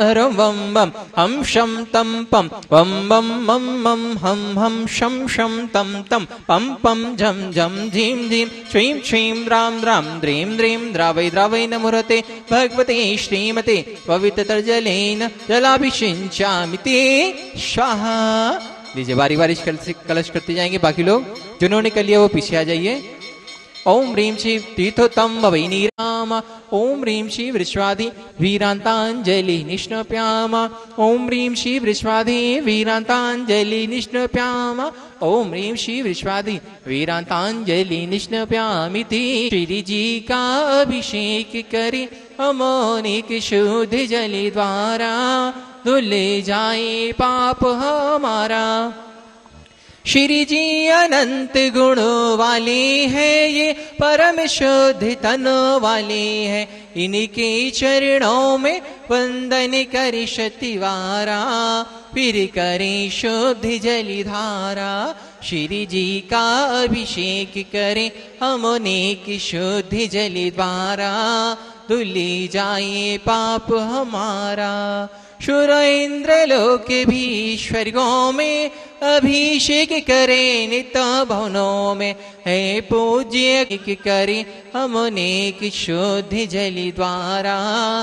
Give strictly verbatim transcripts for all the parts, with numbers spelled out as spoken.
हरं वं वं हम शं तं पं वं वं मं मं हम हम शं शं तं तं पं पं झं झं झीं झीं श्रीं श्रीं रां रां द्रीं द्रीं द्रावै द्रावै नमोरते भगवते श्रीमते पवित्रतरजलेन जलाभिषिञ्चामि ते स्वाहा। लीजिए बारी बारी कलश करते जाएंगे। बाकी लोग जिन्होंने कर लिया वो पीछे आ जाइए। ओम ह्रीं श्री तीर्थोत्तम भवैनी राम ओम ह्रीं श्री वृष्वाधि वीरांतांजलि निष्णप्याम ओम ह्रीं श्री वृष्वाधि वीरांतांजलि निष्णप्याम ओम ह्रीं श्री वृष्वाधि वीरांतांजलि निष्णप्यामिति। श्री जी का अभिषेक करे अमोनिक शुद्ध जल द्वारा धुल जाए पाप हमारा। श्री जी अनंत गुणों वाले हैं ये परम शुद्ध तन वाले हैं इनके चरणों में वंदन करे शतिवारा फिर करे शुद्ध जलधारा। श्री जी का अभिषेक करें हम अनेक शुद्ध जल द्वारा धुली जाए पाप हमारा। शुर इंद्र लोक भी स्वर्गों में अभिषेक करें नित भवनों में है पूज्य करें हम अनेक शुद्ध जल द्वारा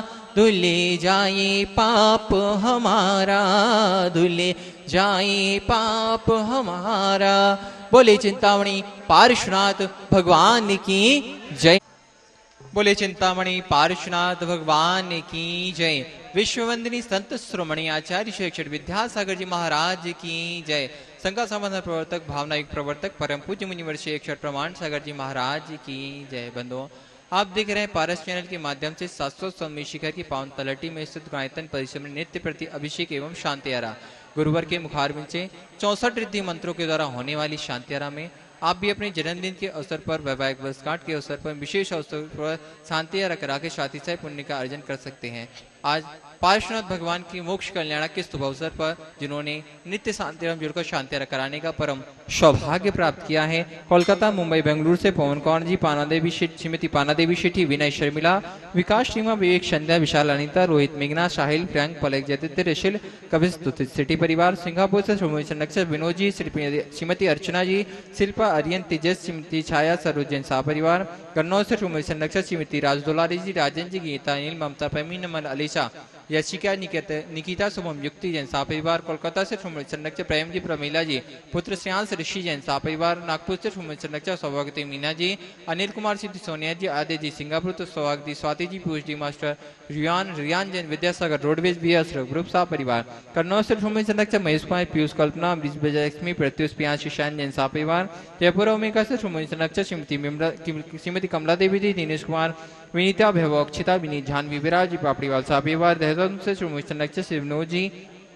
धुले जाए पाप हमारा धुले जाए पाप हमारा। बोले चिंतामणि पार्श्वनाथ भगवान की जय। बोले चिंतामणि पार्श्वनाथ भगवान की जय। विश्ववंदिनी संत श्रोमणी आचार्य श्री अक्षर विद्यासागर जी महाराज की जय। संघ संबंध प्रवर्तक भावनायुक्त प्रवर्तक परम पूज्य मुनिवर्षी अक्षर प्रमाण सागर जी महाराज की जय। बंधुओं, आप देख रहे हैं पारस चैनल के माध्यम से सात सौ सौम्य शिखर की पावन तलहटी में स्थित गायतन परिसर में नित्य प्रति अभिषेक एवं शांति आरा गुरुवर के मुखारविंद से चौसठ रिद्धि मंत्रों के द्वारा होने वाली शांति आरा में आप भी अपने जन्मदिन के अवसर पर वैवाहिक वर्षगांठ के अवसर पर विशेष अवसर पर शांति आरा करा के शातिशय पुण्य का अर्जन कर सकते हैं। आज पार्श्वनाथ भगवान की मोक्ष कल्याण के शुभ अवसर पर जिन्होंने नित्य शांति एवं जुड़कर शांति आरा कराने का परम सौभाग्य प्राप्त किया है, कोलकाता मुंबई बेंगलुरु से पवन कौर जी, पाना देवी श्रीमती पाना देवी शेट्टी, विनय शर्मिला, विकास सीमा, विवेक, संध्या, विशाल, अनिता, रोहित, मेघना, साहिल, प्रियंक, पलक, जयदित्य, ऋषिल, कवि सिटी परिवार, सिंगापुर से नक्षत्र विनोद जी, श्रीमती अर्चना जी, शिल्पा, आर्यन, तेजस, श्रीमती छाया, सरोज जैन शाह परिवार, कन्नौज से नक्षत्र श्रीमती राजदोलारी जी, राजन जी, गीता, अनिल, ममता, पैमी, नमन, अलीशा, यशिका, निकिता, शुभम, युक्ति जैन शाह परिवार, कोलकाता से संरक्षक प्रेम जी, प्रमीला जी, पुत्र श्रेयांश, ऋषि जैन शाह परिवार, नागपुर से संरक्षक सौभाग्यवती मीना जी, अनिल कुमार सिद्धि, सोनिया जी, आदि जी, सिंगापुर तो सौभाग्यवती Swati ji, Piyush ji, master Riyan Riyan Jain, Vidyasagar, roadways B S group Shah परिवार, कन्नौज से संरक्षक महेश कुमार, पीयूष, कल्पना, लक्ष्मी, प्रत्युष, पियांश, ईशान जैन शाह परिवार, जयपुर ओमेगा से संरक्षक श्रीमती श्रीमती कमला देवी जी, दिनेश कुमार, विनीता, भैभव, अक्षिता, विनीत, जानवी, विराज जी, पापड़ीवाल शाह परिवार, देहरादून से संरक्षक शिवनोद जी,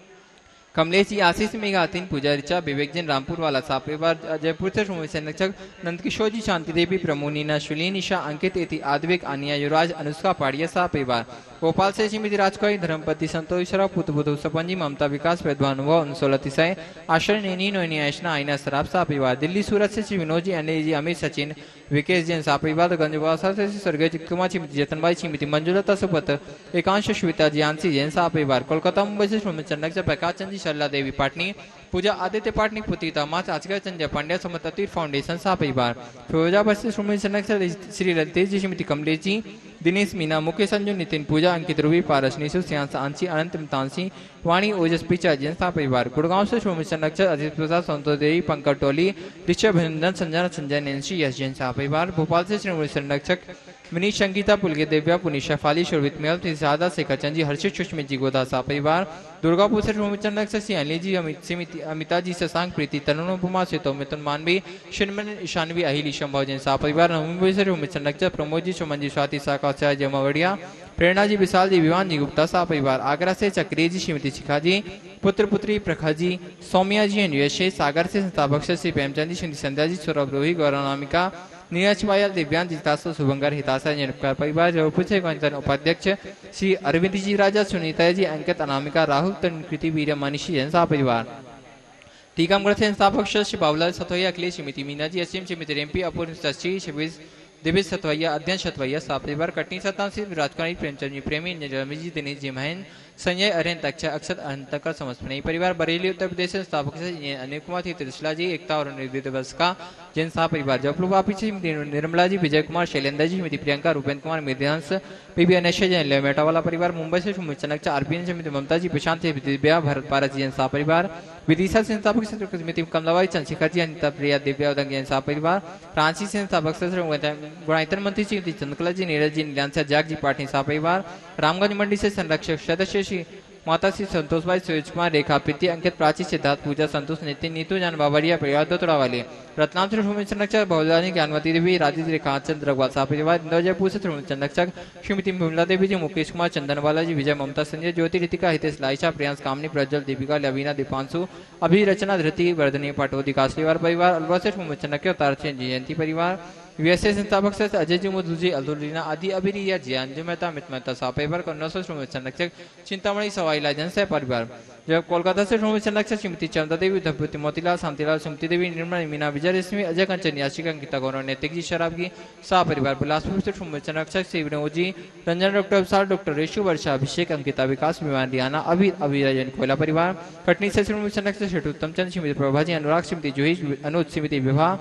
कमलेश जी, आशीष, मेघा, तीन, पूजा, ऋचा, विवेक जैन, रामपुर वाला शाह परिवार, जयपुर से संरक्षक नंदकिशोर जी, शांति देवी, प्रमोनीना, शुलीन, ईशा, अंकित, इति, आद्विक, आनिया, युवराज, अनुष्का, पाड़िया शाह परिवार, भोपाल से श्रीमती राजकौरी, धर्मपति, संतोष राव, पुत्र बुध सपन जी, ममता, विकास, प्रद्वानुभव, अनुसोलतिसाई, आश्रय, नैनी, नोनी, ऐशना, आईना, सराब शाह परिवार, दिल्ली सूरत से श्री विनोद जी, अनिल जी, अमित, सचिन, विकेश जैन शाह परिवार, गंजवासा से स्वर्गीय कुमार, श्रीमती जतनबाई, श्रीमती मंजुलता सुपत, एकांश, श्वेता, जियांसी जैन शाह परिवार, कोलकाता मुंबई से श्रीमती प्रकाश चंद जी, शरला देवी पाटनी, पूजा आदित्य पाटनी, पुत्री दामाद, आजकल चंद्र पांड्या, समत तीर्थ फाउंडेशन शाह परिवार, फिरोजाबाद से श्री ललितेश जी, श्रीमती कमलेश जी, दिनेश, मीना, मुकेश, संजू, नितिन, पूजा, अंकित, रूबी, पारस, निशु, सियांश, आंशी, अनंत, मितांशी, वाणी, ओजस, पिचा, जैन शाह परिवार, गुड़गांव से श्रोमित अजित प्रसाद, संतोष देवी, पंकज टोली, ऋषभ, अभिनंदन, संजना, संजय, नैन्सी, यश जैन शाह परिवार, भोपाल से श्रीमती संरक्षक विनीत, संगीता, पुलगे, दिव्या, पुनिशा, फाली, शोभित, मेल, सादा, शेखर चंद जी, हर्षित, सुष्मित जी, गोदा शाह परिवार, दुर्गापुर से श्रोमित श्री अनिल जी, अमिता जी, शशांक, प्रीति, तरुणोपमा, सेतो, मिथुन, मानवी, शिनमन, ईशानवी, अहिली, शंभव जैन शाह परिवार, मुंबई से श्रोमित प्रमोद जी, सुमन जी, स्वाति, साका, जमावड़िया, प्रेरणा जी, विशाल जी, विवान जी, गुप्ता शाह परिवार, आगरा से चक्री जी, श्रीमती शिखा जी, पुत्र पुत्री प्रखा जी, सौम्या जी, अन्वेषे, सागर से संस्थापक श्री प्रेमचंद जी, श्रीमती संध्या जी, सौरभ रोही, गौरनामिका, नीरज पायल, दिव्यांग, जितासो, शुभंकर, हिताशा जैनकार परिवार, जयपुर से गंजन उपाध्यक्ष श्री अरविंद जी, राजा, सुनीता जी, अंकित, अनामिका, राहुल, तनुकृति, वीर, मनीषी जैन शाह परिवार, टीकमगढ़ से संस्थापक श्री बाबूलाल सतवैया, अखिलेश, श्रीमती मीना जी, असीम, श्रीमती रेम्पी, अपूर्व, शशि, शिविज, दिव्य सतवैया, अध्ययन सतवैया शाह परिवार, कटनी सत्ता से राजकुमारी, प्रेमचंद जी, प्रेमी, रमेश जी, दिनेश जी, महेंद्र, संजय अरेन तक्षा अक्षत अंतकर समस्पनी परिवार बरेली उत्तर प्रदेश से स्थापक से अनिल कुमार थी त्रिशला जी एकता और निर्विध दिवस का जैन साह परिवार जयपुर वापी श्रीमती निर्मला जी विजय कुमार शैलेंद्र जी श्रीमती प्रियंका रूपेंद्र कुमार मेधांश पीबी अनश्य जैन लेमेटा वाला परिवार मुंबई से चनक आरपीएन श्रीमती ममता जी प्रशांत दिव्या भरत पारस जैन साह परिवार विदिशा संस्थापक समिति कमलाबाई चंद्रशेखर जी अनिता प्रिया दिव्या उदंग जैन साह परिवार रांची संस्थापक गुणायतन मंत्री श्रीमती चंद्रकला जी नीरज जी नीलांसा जाग जी पाटनी साह परिवार रामगंज मंडी से संरक्षक सदस्य श्री माता श्री संतोष भाई सूरज कुमार रेखा प्रीति अंकित प्राची सिद्धार्थ पूजा संतोष नितिन नीतू जान बावरिया परिवार दत्तोड़ा वाले रत्नाम श्री संरक्षक बहुलानी ज्ञानवती देवी राजेश रेखा चंद्र रघुवाल साह परिवार इंदौर जयपुर से संरक्षक श्रीमती विमला देवी जी मुकेश कुमार चंदनवाला जी विजय ममता संजय ज्योति रितिका हितेश लाइशा प्रियांश कामनी प्रज्वल दीपिका लवीना दीपांशु अभी रचना धृति वर्धनी पाटोदी कासलीवार परिवार अलवा से संरक्षक तारचंद जयंती परिवार वीएसए संस्थापक से अजय जी मुदुजी अल्दुलीना आदि अभिरिया जियान मेहता मित मेहता साह परिवार कन्नौज से संरक्षक चिंतामणि सवाई लाजन से परिवार जब कोलकाता से संरक्षक श्रीमती चंदा देवी धभूति मोतीलाल शांतिलाल सुमति देवी निर्मला मीना विजय रेशमी अजय कंचन याशिका अंकिता गौरव नैतिक जी शराब की साह परिवार बिलासपुर से संरक्षक श्री विनोद जी रंजन डॉक्टर साल डॉक्टर रेशु वर्षा अभिषेक अंकिता विकास विमान रियाना अभी अभिराजन कोयला परिवार कटनी से संरक्षक श्री उत्तम चंद श्रीमती प्रभा जी अनुराग श्रीमती जूही अनुज श्रीमती विवाह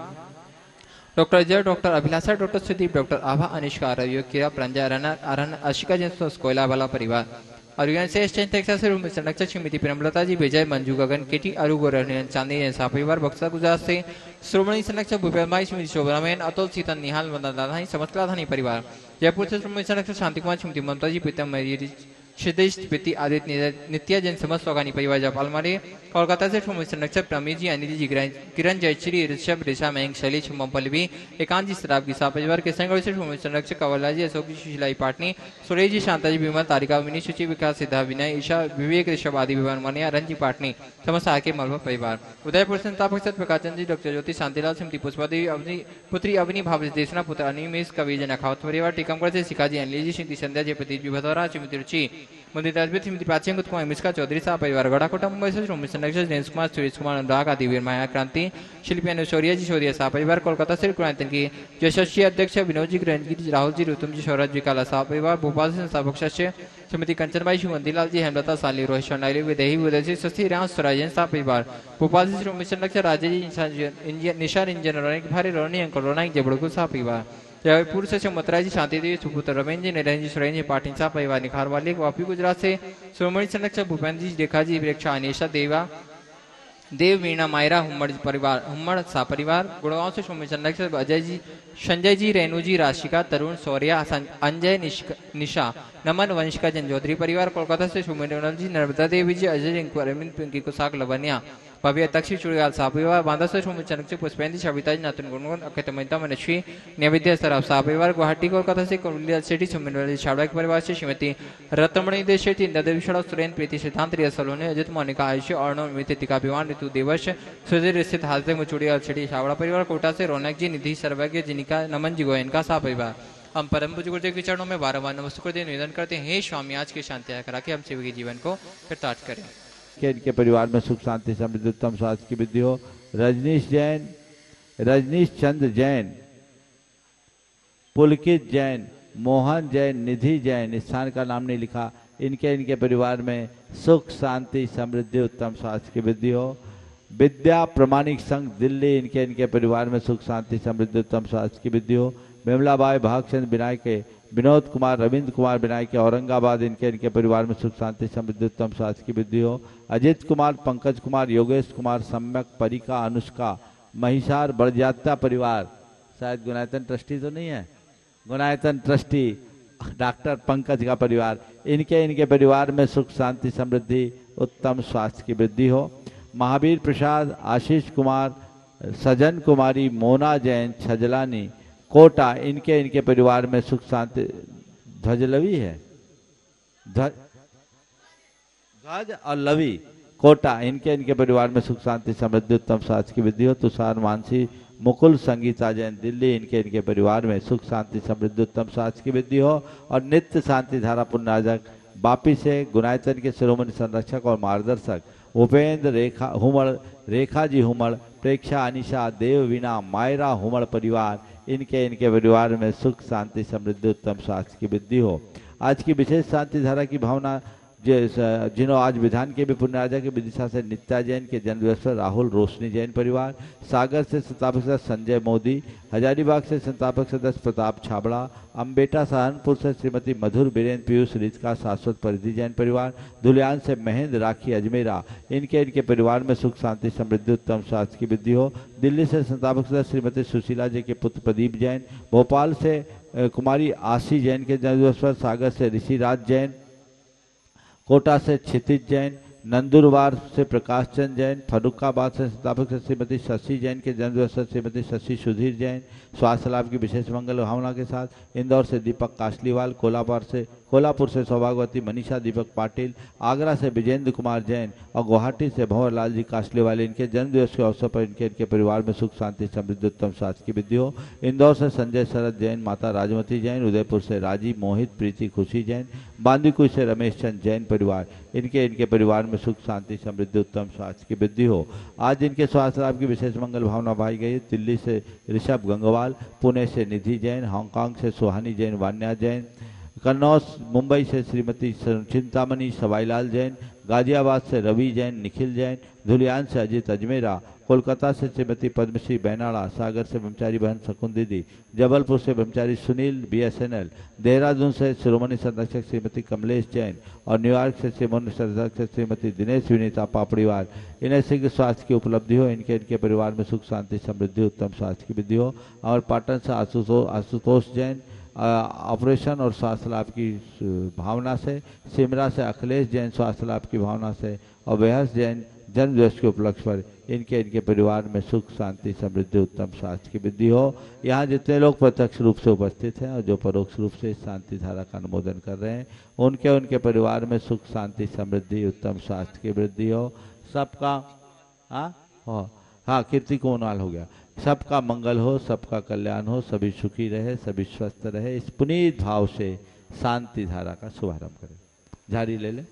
doctor Jay doctor Abhilasha doctor Sudeep doctor Abha Anishka Ravi Kira प्रंजा रनर अरन आशिका जैन कोयला वाला परिवार और संरक्षक श्रीमती प्रेमलता जी विजय मंजू गगन केटी अरुगो चांदी साह परिवार बक्सा गुजरात से श्रोमणी संरक्षक भूपेन्द्र भाई श्रीमती शोभरामैन अतुल सीतन निहाल मदन समस्तला धानी परिवार जयपुर से श्रोमणी संरक्षक शांति कुमार श्रीमती ममता जी प्रीतम क्षितिज प्रीति आदित्य नित्या जैन समस्त स्वागानी परिवार जयपाल मारे कोलकाता से संरक्षक प्रमी जी अनिल जी किरण जयश्री ऋषभ ऋषा मयंक शैलेश पल्लवी एकांत जी शराब की साह परिवार किशनगढ़ से संरक्षक कंवरलाल जी अशोक जी सुशीलाई पाटनी सुरेश जी शांता जी विमल तारिका विनी सुचि विकास सिद्धा विनय ईशा विवेक ऋषभ आदि विमान मनिया रंजी पाटनी समस्त आके मलबा परिवार उदयपुर संस्थापक सत प्रकाशन जी डॉक्टर ज्योति शांतिलाल श्रीमती पुष्पा देवी अवनी पुत्री अवनी भाव देशना पुत्र अनिमेश कवि जन अखावत परिवार टीकमगढ़ से शिखाजी अनिल जी श्रीमती संध्या जयपति जी भदौरा श्रीमती रुचि मंदिर तस्वीर श्रीमती प्राचीन कुमार मिश्रा चौधरी साह परिवार गढ़ाकोटा मुंबई से संरक्षक दिनेश कुमार सुरेश कुमार अनुराग आदि वीर माया क्रांति शिल्पी अनुशौर्या जी शौर्य साह परिवार कोलकाता से गुणायतन की यशस्वी अध्यक्ष विनोद जी ग्रहणगिरी जी राहुल जी रुतुम जी सौरभ जी काला साह परिवार भोपाल से संस्थापक सदस्य श्रीमती कंचनबाई शिवंतीलाल जी हेमलता साली रोहित शर्नाली विदेही विदेशी सस्ती राम स्वराजन साह परिवार भोपाल से संरक्षक राजेश जी निशार इंजन रोनिक भारी रोनी अंकल रोनाइक जबड़गुल साह परिवार जयपुर से सुमत्रा जी शांति देवी सुपुत्र रमेन जी निरंजन जी सुरेन जी पाटिल साह परिवार निखार वाले वापी गुजरात से श्रोमणी संरक्षक भूपेंद्र जी रेखा जी रेखा अनिशा देवा देव मीणा मायरा हुम्मड़ परिवार हुम्मड़ साह परिवार गुड़गांव से श्रोमणी संरक्षक अजय जी संजय जी रेणु जी राशिका तरुण सौर्या अंजय निशा नमन वंशिका जन चौधरी परिवार कोलकाता से श्रोमणी जी नर्मदा देवी जी अजय रिंकू अरविंद पिंकी कुसाक लवनिया भव्य तक्षी चुड़ियाल साह परिवार बांदा से संरक्षक पुष्पेंद्र सविता जी नातन गुणगुण अखित महिता मनश्वी नैवेद्य सराफ साह परिवार गुवाहाटी कोलकाता से कोलिया सिटी सुमिन छावड़ा के परिवार से श्रीमती रत्नमणि देश शेट्टी नदविषण सुरेन प्रीति सिद्धांत रिया सलोने अजित मोनिका आयुष्य अर्णव मितिका भिवान ऋतु देवश सुधीर स्थित हालते मुचुड़ियाल सिटी छावड़ा परिवार कोटा से रौनक जी निधि सर्वज्ञ जिनिका नमन जी गोयन का साह परिवार हम परम पूज्य गुरुदेव के चरणों में बारम्बार नमस्कार करते निवेदन करते हैं हे स्वामी आज की शांति करा के हम सभी के जीवन को कृतार्थ करें कि इनके परिवार में सुख शांति समृद्धि उत्तम स्वास्थ्य की वृद्धि हो। रजनीश जैन, रजनीश चंद्र जैन, पुलकित जैन, मोहन जैन, निधि जैन, स्थान का नाम नहीं लिखा, इनके इनके परिवार में सुख शांति समृद्धि उत्तम स्वास्थ्य की वृद्धि हो। विद्या प्रमाणिक संघ दिल्ली, इनके इनके परिवार में सुख शांति समृद्धि उत्तम स्वास्थ्य की वृद्धि हो। विमलाबाई भागचंद बिनाय के विनोद कुमार रविंद्र कुमार बिनाई के औरंगाबाद, इनके इनके परिवार में सुख शांति समृद्धि उत्तम स्वास्थ्य की वृद्धि हो। अजित कुमार, पंकज कुमार, योगेश कुमार, सम्यक, परिका, अनुष्का, महिषार बड़जात्या परिवार, शायद गुनायतन ट्रस्टी तो नहीं है, गुनायतन ट्रस्टी डॉक्टर पंकज का परिवार, इनके इनके परिवार में सुख शांति समृद्धि उत्तम स्वास्थ्य की वृद्धि हो। महावीर प्रसाद, आशीष कुमार, सजन कुमारी, मोना जैन, छजलानी कोटा, इनके इनके परिवार में सुख शांति, ध्वजलवी है, ध्वज ध्वज और लवी कोटा, इनके इनके परिवार में सुख शांति समृद्धि उत्तम स्वास्थ्य की वृद्धि हो। तुषार मानसी, मुकुल संगीता जैन दिल्ली, इनके इनके परिवार में सुख शांति समृद्धि उत्तम स्वास्थ्य की वृद्धि हो। और नित्य शांति धारा पुण्यराजक बापी से गुनायतन के शिरोमणि संरक्षक और मार्गदर्शक उपेंद्र रेखा हुमड़, रेखा जी हुमड़, प्रेक्षा अनिशा, देव वीणा, मायरा हुमड़ परिवार, इनके इनके परिवार में सुख शांति समृद्धि उत्तम स्वास्थ्य की वृद्धि हो। आज की विशेष शांति धारा की भावना जिन्हों आज विधान के भी पुण्य राजा के विदिशा से नित्या जैन के जन्म दिवस पर राहुल रोशनी जैन परिवार, सागर से संस्थापक सदस्य संजय मोदी, हजारीबाग से संस्थापक सदस्य प्रताप छाबड़ा, अम्बेटा सहारनपुर से श्रीमती मधुर बीरेन्द्र पीयूष रिचका शाश्वत परिधि जैन परिवार, धुलियान से महेंद्र राखी अजमेरा, इनके इनके परिवार में सुख शांति समृद्धि उत्तम स्वास्थ्य की वृद्धि हो। दिल्ली से संस्थापक सदस्य श्रीमती सुशीला जी के पुत्र प्रदीप जैन, भोपाल से कुमारी आशी जैन के जन्मदिवस पर, सागर से ऋषिराज जैन, कोटा से क्षितिज जैन, नंदुरबार से प्रकाश चंद जैन, फरुखाबाद से संस्थापक श्रीमती शशि जैन के जन्मदिवस पर श्रीमती शशि सुधीर जैन स्वास्थ्य लाभ की विशेष मंगल भावना के साथ, इंदौर से दीपक काशलीवाल, कोलापुर से कोल्हापुर से सौभाग्यवती मनीषा दीपक पाटिल, आगरा से विजेंद्र कुमार जैन और गुवाहाटी से भंवर लाल जी काशलीवाल, इनके जन्मदिवस के अवसर पर इनके इनके परिवार में सुख शांति समृद्धि उत्तम स्वास्थ्य की वृद्धि हो। इंदौर से संजय शरद जैन, माता राजमती जैन, उदयपुर से राजीव मोहित प्रीति खुशी जैन, बांदीकुई से रमेश चंद जैन परिवार, इनके इनके परिवार में सुख शांति समृद्धि उत्तम स्वास्थ्य की वृद्धि हो। आज इनके स्वास्थ्य लाभ की विशेष मंगल भावना भाई गई। दिल्ली से ऋषभ गंगवाल, पुणे से निधि जैन, हांगकांग से सुहानी जैन वान्या जैन, कन्नौज मुंबई से श्रीमती चिंतामणि सवाईलाल जैन, गाजियाबाद से रवि जैन निखिल जैन, धुलियान से अजित अजमेरा, कोलकाता से श्रीमती पद्मश्री बैनाड़ा, सागर से ब्रह्मचारी बहन शकुन दीदी, जबलपुर से ब्रह्मचारी सुनील बीएसएनएल, देहरादून से शिरोमणि संरक्षक श्रीमती कमलेश जैन और न्यूयॉर्क से शिरोमणि संरक्षक श्रीमती दिनेश विनीता पापड़ीवाल, इन्हें शीघ्र स्वास्थ्य की उपलब्धि हो। इनके इनके परिवार में सुख शांति समृद्धि उत्तम स्वास्थ्य की वृद्धि हो। और पाटन से आशुतोष आशुतोष जैन ऑपरेशन और स्वास्थ्य लाभ की भावना से, सिमरा से अखिलेश जैन स्वास्थ्य लाभ की भावना से और बेहस जैन जन्म दिवस के उपलक्ष्य पर इनके इनके परिवार में सुख शांति समृद्धि उत्तम स्वास्थ्य की वृद्धि हो। यहाँ जितने लोग प्रत्यक्ष रूप से उपस्थित हैं और जो परोक्ष रूप से शांति धारा का अनुमोदन कर रहे हैं, उनके उनके परिवार में सुख शांति समृद्धि उत्तम स्वास्थ्य की वृद्धि हो। सबका हाँ हाँ कीर्ति कोनाल हो गया। सबका मंगल हो, सबका कल्याण हो, सभी सुखी रहे, सभी स्वस्थ रहे। इस पुनीत भाव से शांति धारा का शुभारंभ करें। झाड़ी ले ले।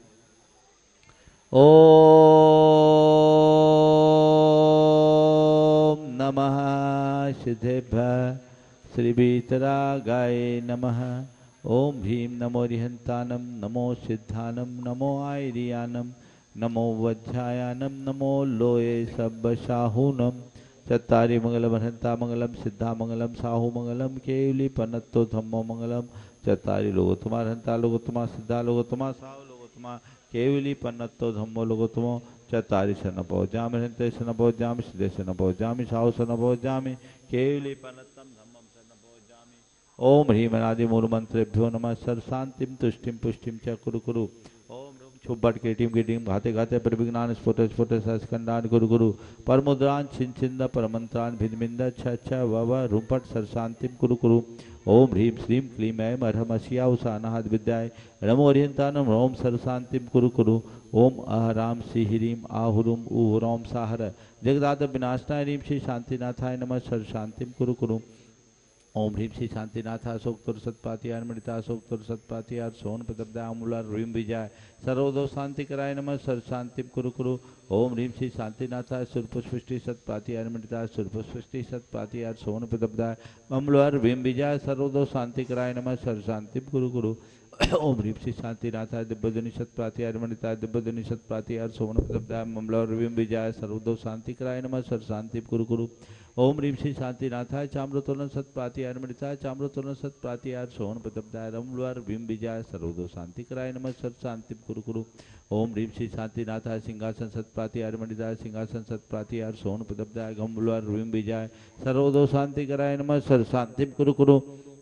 ओम नमः सिद्धेभ्यः श्री वीतरागाय नमः। ओम भीम नमो रिहंतानम, नमो सिद्धानम, नमो आयरियानम, नमो वज्रायानम, नमो लोये सब्बशाहूनम। चत्तारि मंगलम हंता मंगलम, सिद्धा मंगलम, साहू मंगलम, केवली पन्नत्तो धम्मो मंगलम। चत्तारि लोगो तुम्हार हंता लोगो तुम्हार, सिद्धा लोगो तुम्हार, साहू लोगो तुम्हार, केवली पन्नत्तो धम्मो लोगो तुमो। चत्तारि शनपो जामि हंते शनपो जामि, सिद्धे शनपो जामि, साहू शनपो जामि, केवली पन्नत्तम धम्मम शनपो जामि। ओम ह्रीम अनादि मूल मंत्रेभ्यो नमः। सर्व शांतिम तुष्टिम पुष्टिम च कुरु कुरु। छुब्बट के टीम की टीम घाते घाते पर विज्ञान स्फोट स्फोट सस्कंदान गुरु गुरु परमुद्रान छिंद परमंत्रान भिन्द छ छ वव रूपट सरशांतिम कुरु कुरु। ओम ह्रीम श्रीम क्लीम ऐम अर्हम अशिया उषानाहद विद्याय नमो ओरियंतानम ओम सरशांतिम कुरु कुरु। ओम अहराम श्री ह्रीम आहुरुम उहुरोम साहर जगदाद विनाशनाय ह्रीम श्री शांतिनाथाय नमः सरशांतिम कुरु कुरु। ओम ह्रीम श्री शांतिनाथ अशोक तुर सत्पातियार मणिता अशोक तुर सत्पातियार सोन प्रदब्दा अमूलार ह्रीम विजय सर्वोदो शांति कराय नमः सर शांतिम कुरु कुरु। ओम ह्रीम श्री शांतिनाथ सुरपुष्टि सत्पातियार मणिता सुरपुष्टि सत्पातियार सोन प्रदब्दा अमूलार ह्रीम विजय सर्वोदो शांति कराय नमः सर शांतिम कुरु कुरु। ओम ह्रीम श्री शांतिनाथ दिव्यधुनि सत्पातियार मणिता दिव्यधुनि सत्पातियार सोन प्रदब्दा अमूलार ह्रीम विजय सर्वोदो शांति कराय नमः सर शांतिम कुरु कुरु। ओम ह्रीम श्री शांतिनाथाय चाम्रतोलन सत्पातियार मणिताय चाम्रतोलन सत्पातियार सोन प्रदब्दाय रमलवार भीम विजय सर्वोदो शांति कराय नमः सर शांतिम कुरु कुरु। ओम ह्रीम श्री शांतिनाथाय सिंहासन सत्पातियार मणिताय सिंहासन सत्पातियार सोन प्रदब्दाय गमलवार भीम विजय सर्वोदो शांति कराय नमः सर शांतिम कुरु कुरु।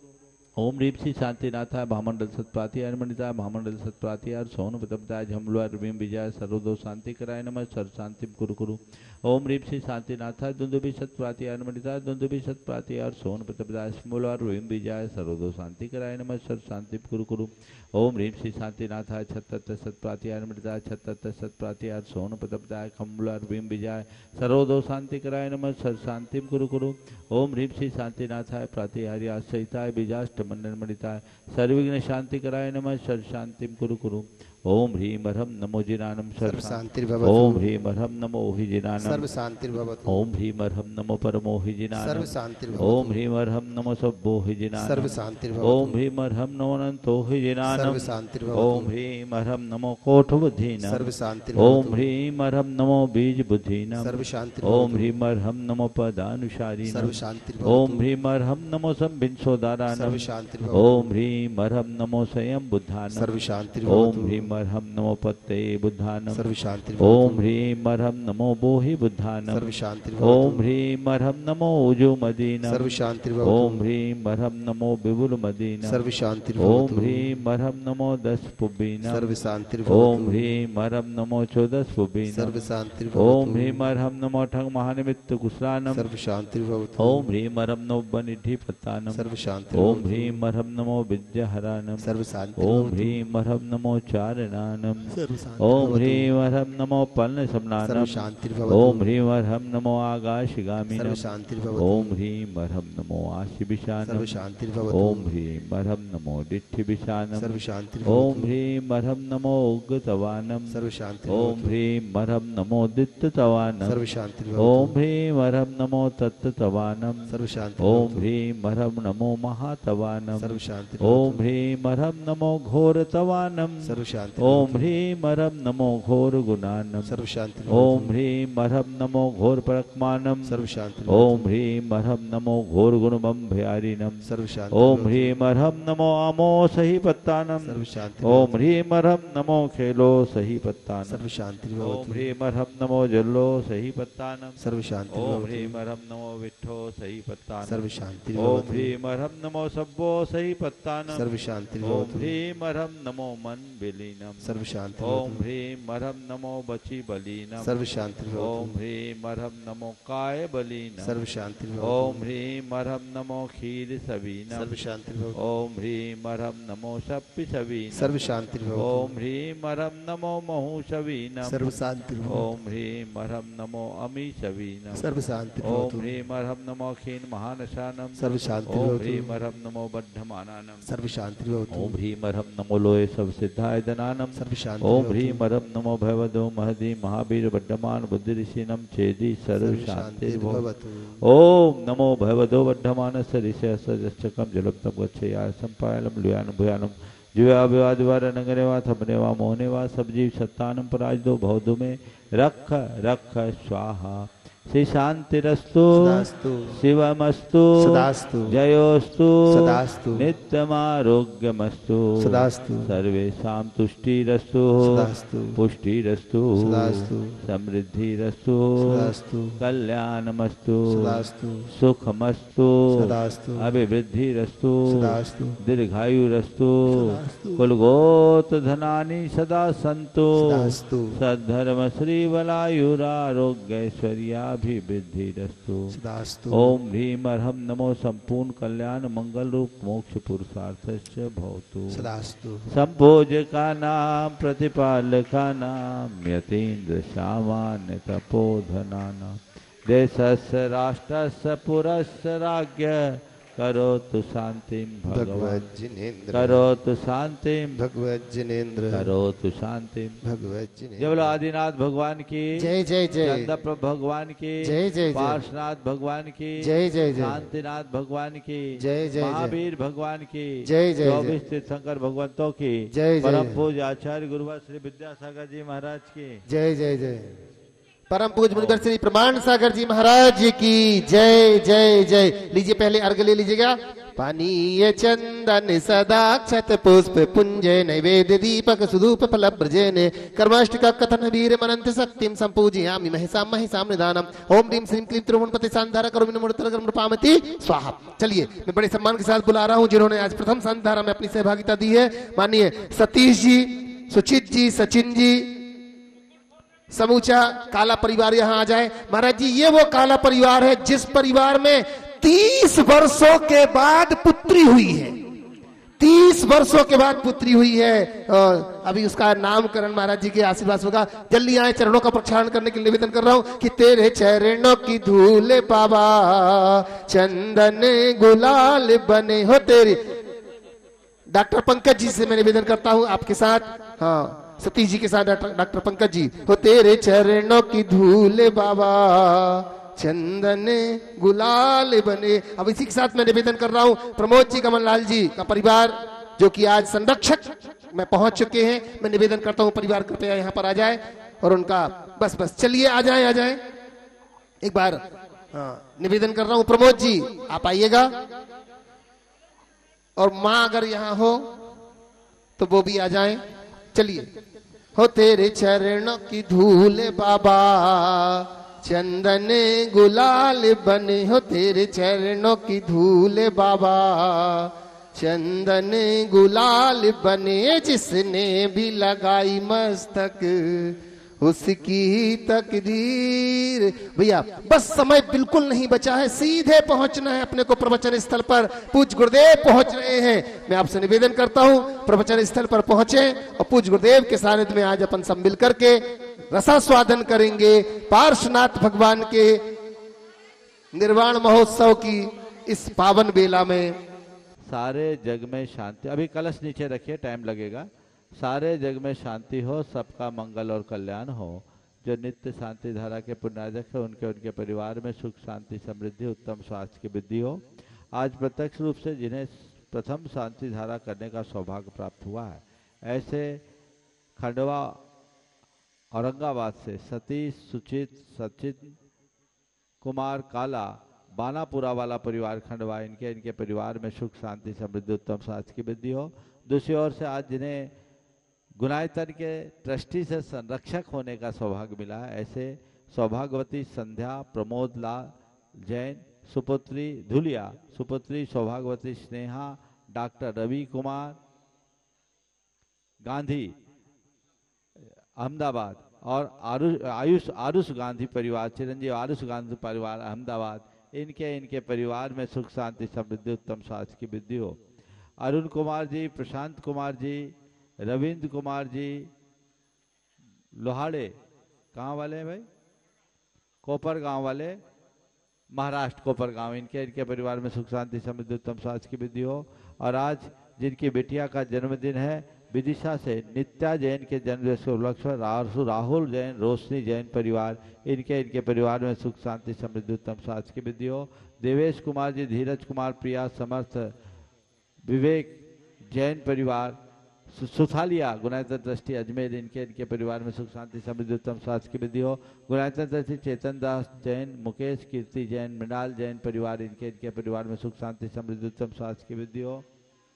ओम ह्रीम श्री शांतिनाथाय भामंडल सत्पातियार मणिताय भामंडल सत्पातियार सोन प्रदब्दाय झमलवार भीम विजय सर्वोदो शांति कराय नमः सर शांतिम कुरु कुरु। ओम ह्रीम श्री शांतिनाथाय दुंदुभि सत्पातियार मणिताय दुंदुभि सत्पातियार सोन प्रदब्दाय स्मूलवार भीम विजय सर्वोदो शांति कराय नमः सर शांतिम कुरु कुरु। ओम ह्रीम श्री शांतिनाथाय छत्तर सत्पातियार मणिताय छत्तर सत्पातियार सोन प्रदब्दाय खम्बुलार भीम विजय सर्वोदो शांति कराय नमः सर शांतिम कुरु कुरु। ओम ह्रीम श्री शांतिनाथाय प्रातिहार्य आश्रयिताय बीजाष्ट मंडन मणिताय सर्वविघ्न शांति कराय नमः सर शांतिम कुरु कुरु। ओम ह्रीम ह्रम नमो जिनानम सर्व शांतिर्भवतु। ओम ह्रीम ह्रम नमो हि जिनानम सर्व शांतिर्भवतु। ओम ह्रीम ह्रम नमो परमो हि जिनानम सर्व शांतिर्भवतु। ओम ह्रीम ह्रम नमो सब्बो हि जिनानम सर्व शांतिर्भवतु। ओम ह्रीम ह्रम नमो अनंतो हि जिनानम सर्व शांतिर्भवतु। ओम ह्रीम ह्रम नमो कोठ बुद्धिनम सर्व शांतिर्भवतु। ओम ह्रीम ह्रम नमो बीज बुद्धिनम सर्व शांतिर्भवतु। ओम ह्रीम ह्रम नमो पदानुसारिणम सर्व शांतिर्भवतु। ओम ह्रीम ह्रम नमो संबिंसोदारानम सर्व शांतिर्भवतु। ओम ह्रीम ह्रम नमो स्वयं बुद्धानम सर्व शांतिर्भवतु। ओम ह्रीम ह्रम नमो पत्ते बुद्धानम सर्व शांतिर्भवतु। ओम ह्रीम ह्रम नमो बोहि बुद्धानम सर्व शांतिर्भवतु। ओम ह्रीम ह्रम नमो उजु मदीनम सर्व शांतिर्भवतु। ओम ह्रीम ह्रम नमो विपुल मदीनम सर्व शांतिर्भवतु। ओम ह्रीम ह्रम नमो दस पुबीनम सर्व शांतिर्भवतु। ओम ह्रीम ह्रम नमो चौदस पुबीनम सर्व शांतिर्भवतु। ओम ह्रीम ह्रम नमो ठंग महानिमित्त कुशलानम सर्व शांतिर्भवतु। ओम ह्रीम ह्रम नमो बनिधि पत्तानम सर्व शांतिर्भवतु। ओम ह्रीम ह्रम नमो विद्याहरानम सर्व ओम शांतिर्भवतु। ह्रीम ह्रम नमो चारणानम सर्व ओम शांतिर्भवतु। ह्रीम ह्रम नमो पल्ल सर्व समनानम शांतिर्भवतु। ओम ह्रीम ह्रम नमो सर्व आकाशगामिनम शांतिर्भवतु। ओम ह्रीम ह्रम नमो आशिविशानम सर्व शांतिर्भवतु। ओम ह्रीम ह्रम नमो दिठ्ठिविशानम सर्व शांतिर्भवतु। ओम ह्रीम ह्रम नमो उग्गतवानम सर्व ओम शांतिर्भवतु। ह्रीम ह्रम नमो दित्तवानम सर्व शांतिर्भवतु। ओम ह्रीम ह्रम नमो तत्तवानम सर्व ओम शांतिर्भवतु। ह्रीम ह्रम नमो महातवानम सर्व शांतिर्भवतु। ओम ह्रीम ह्रम नमो घोरतवानम सर्व ओम शांतिर्भवतु। ह्रीम ह्रम नमो घोर गुणानम सर्व शांतिर्भवतु। ओम ह्रीम ह्रम नमो घोर परकमानम सर्व शांतिर्भवतु। ओम ह्रीम ह्रम नमो घोर गुणमम भयारिनम सर्व ओम शांतिर्भवतु। ह्रीम ह्रम नमो अमो सही पत्तानम सर्व शांतिर्भवतु। ओम ह्रीम ह्रम नमो खेलो सही पत्तानम सर्व ओम शांतिर्भवतु। ह्रीम ह्रम नमो जल्लो सही पत्तानम सर्व ओम शांतिर्भवतु। ह्रीम ह्रम नमो विठ्ठो सही पत्तानम सर्व ओम शांतिर्भवतु। ह्रीम ह्रम नमो सब्बो सही पत्तानम सर्व ओम शांतिर्भवतु। ह्रीम ह्रम नमो मन विलीनम सर्व ओम शांतिर्भवतु। ह्रीम ह्रम नमो बची बलीनम सर्व ओम शांतिर्भवतु। ह्रीम ह्रम नमो काय बलीनम सर्व शांतिर्भवतु। ओम ह्रीम ह्रम नमो खीर सबीनम सर्व शांतिर्भवतु। ओम ह्रीम ह्रम नमो शप्पि सबीनम सर्व शांतिर्भवतु। ओम ह्रीम ह्रम नमो महु सबीनम सर्व शांतिर्भवतु। ओम ह्रीम ह्रम नमो अमी सबीनम सर्व ओम शांतिर्भवतु। ह्रीम ह्रम नमो खीन महानशानम सर्व ओम शांतिर्भवतु। ह्रीम ह्रम नमो बद्धमानानम सर्व शांतिर्भवतु। ओम ह्रीम ह्रम नमो लोय सब सिद्धाय दनानम सर्व ओम शांतिर्भवतु। ह्रीम ह्रम नमो भयवदो महदी महावीर बद्धमान बुद्धि ऋषिनम चेदी सर्व सर्व शांतिर्भवतु शांतिर्भवतु। ओम नमो भगवतो वर्धमान सरिषय सजश्चकम जलप्तम गच्छया संपायलम लुयान भुयानम जुया विवादिवार नगरे वा थमने वा मोहने वा सब जीव सत्तानम पराजदो भवदो में रख रख स्वाहा श्री शांतिरस्तु सदास्तु। शिवमस्तु सदास्तु। जयोस्तु सदास्तु। नित्यमारोग्यमस्तु सदास्तु। सर्वेषां तुष्टिरस्तु सदास्तु। पुष्टिरस्तु सदास्तु। समृद्धिरस्तु सदास्तु। कल्याणमस्तु सदास्तु। सुखमस्तु सदास्तु। अभिवृद्धिरस्तु सदास्तु। दीर्घायुरस्तु सदास्तु। कुलगोत धनानि सदा सन्तु सदास्तु। सद्धर्म श्री बलायुरारोग्यैश्वर्याभिवृद्धिरस्तु सदास्तु। ओम ह्रीम ह्रम नमो संपूर्ण कल्याण मंगल रूप मोक्ष पुरुषार्थस्य भवतु सदास्तु। संभोजका नाम प्रतिपालका नाम यतीन्द्र सामान्य तपोधनानां देशस्य राष्ट्रस्य पुरस्य राज्ञ करोतु शांतिं भगवान भगवत जिनेन्द्र। करोतु शांतिं भगवत जिनेन्द्र। करोतु शांतिं भगवत जय जिनेन्द्र। बोलो आदिनाथ भगवान की जय जय जय। चंद्रप्रभ भगवान की जय जय जय। पार्श्वनाथ भगवान की जय जय जय। शांतिनाथ भगवान की जय जय जय। महावीर भगवान की जय जय जय। चौबीस तीर्थंकर भगवंतों की जय जय परम जय। पूज्य आचार्य गुरुवर श्री विद्यासागर जी महाराज की जय जय जय। परम पूज्य मुनिवर श्री प्रमाण सागर जी महाराज की जय जय जय। लीजिए पहले अर्घ ले लीजिएगा। पानीय चंदन सदाक्षत पुष्प पुंज नैवेद्य दीपक सुधूप फल ब्रजेन कर्माष्टक कथन वीर मनंत शक्तिम संपूजयामि महिषाम महिषाम निदानम ओम ह्रीम श्रीम क्लीम त्रिभुवनपति सांधारा करुण मुड़तर पामति स्वाहा। चलिए मैं बड़े सम्मान के साथ बुला रहा हूं जिन्होंने आज प्रथम सांधारा में अपनी सहभागिता दी है। माननीय सतीश जी, सुचित जी, सचिन जी, समूचा काला परिवार यहाँ आ जाए। महाराज जी ये वो काला परिवार है जिस परिवार में तीस वर्षों के बाद पुत्री हुई है। तीस वर्षों के बाद पुत्री हुई है और अभी उसका नामकरण महाराज जी के आशीर्वाद होगा। जल्दी आए, चरणों का प्रक्षालन करने के लिए निवेदन कर रहा हूं कि तेरे चरणों की धूल पावा चंदन गुलाल बने हो तेरे। डॉक्टर पंकज जी से मैं निवेदन करता हूं आपके साथ। हाँ सतीश जी के साथ डॉक्टर डॉक्टर पंकज जी। हो तेरे चरणों की धूल बाबा चंदन गुलाल बने। अब इसी के साथ मैं निवेदन कर रहा हूं प्रमोद जी कमललाल जी का परिवार जो कि आज संरक्षक में पहुंच चुके हैं। मैं निवेदन करता हूं परिवार कृपया यहाँ पर आ जाए और उनका बस बस चलिए आ जाए आ जाए एक बार। हाँ, निवेदन कर रहा हूं प्रमोद जी आप आइएगा और मां अगर यहां हो तो वो भी आ जाएं। चलिए। हो तेरे चरणों की धूल बाबा चंदन गुलाल बने। हो तेरे चरणों की धूल बाबा चंदन गुलाल बने। जिसने भी लगाई मस्तक उसकी तकदीर। भैया बस समय बिल्कुल नहीं बचा है, सीधे पहुंचना है अपने को प्रवचन स्थल पर। पूज्य गुरुदेव पहुंच रहे हैं। मैं आपसे निवेदन करता हूं प्रवचन स्थल पर पहुंचे और पूज्य गुरुदेव के सानिध्य में आज अपन सब मिल करके रसास्वादन करेंगे पार्श्वनाथ भगवान के निर्वाण महोत्सव की इस पावन बेला में। सारे जग में शांति। अभी कलश नीचे रखिए, टाइम लगेगा। सारे जग में शांति हो, सबका मंगल और कल्याण हो। जो नित्य शांति धारा के पुण्यार्जक है उनके उनके परिवार में सुख शांति समृद्धि उत्तम स्वास्थ्य की वृद्धि हो। आज प्रत्यक्ष रूप से जिन्हें प्रथम शांति धारा करने का सौभाग्य प्राप्त हुआ है, ऐसे खंडवा औरंगाबाद से सतीश सुचित सचित कुमार काला बानापुरा वाला परिवार खंडवा, इनके इनके परिवार में सुख शांति समृद्धि उत्तम स्वास्थ्य की वृद्धि हो। दूसरी ओर से आज जिन्हें गुनायतन के ट्रस्टी से संरक्षक होने का सौभाग्य मिला है, ऐसे सौभाग्यवती संध्या प्रमोद लाल जैन सुपुत्री धुलिया, सुपुत्री सौभाग्यवती स्नेहा, डॉक्टर रवि कुमार गांधी अहमदाबाद और आरुष आयुष आरुष गांधी परिवार चिरंजीव आरुष गांधी परिवार अहमदाबाद, इनके इनके परिवार में सुख शांति समृद्धि उत्तम स्वास्थ्य की वृद्धि हो। अरुण कुमार जी, प्रशांत कुमार जी, रविंद्र कुमार जी लोहाड़े, कहाँ वाले हैं भाई? कोपर गांव वाले, महाराष्ट्र कोपर गांव, इनके इनके परिवार में सुख शांति समृद्धि उत्तम स्वास्थ्य की वृद्धि हो। और आज जिनकी बेटिया का जन्मदिन है, विदिशा से नित्या जैन के जन्मदिन के उपलक्ष्य में राहुल जैन रोशनी जैन परिवार, इनके इनके परिवार में सुख शांति समृद्धि उत्तम स्वास्थ्य की वृद्धि हो। देवेश कुमार जी, धीरज कुमार, प्रिया समर्थ, विवेक जैन परिवार सुथालिया गुणायतन ट्रस्टी अजमेर, इनके इनके परिवार में सुख शांति समृद्धि उत्तम स्वास्थ्य की वृद्धि हो। गुणायतन ट्रस्टी चेतन दास जैन, मुकेश कीर्ति जैन, मृणाल जैन परिवार, इनके इनके परिवार में सुख शांति समृद्धि उत्तम स्वास्थ्य की वृद्धि हो।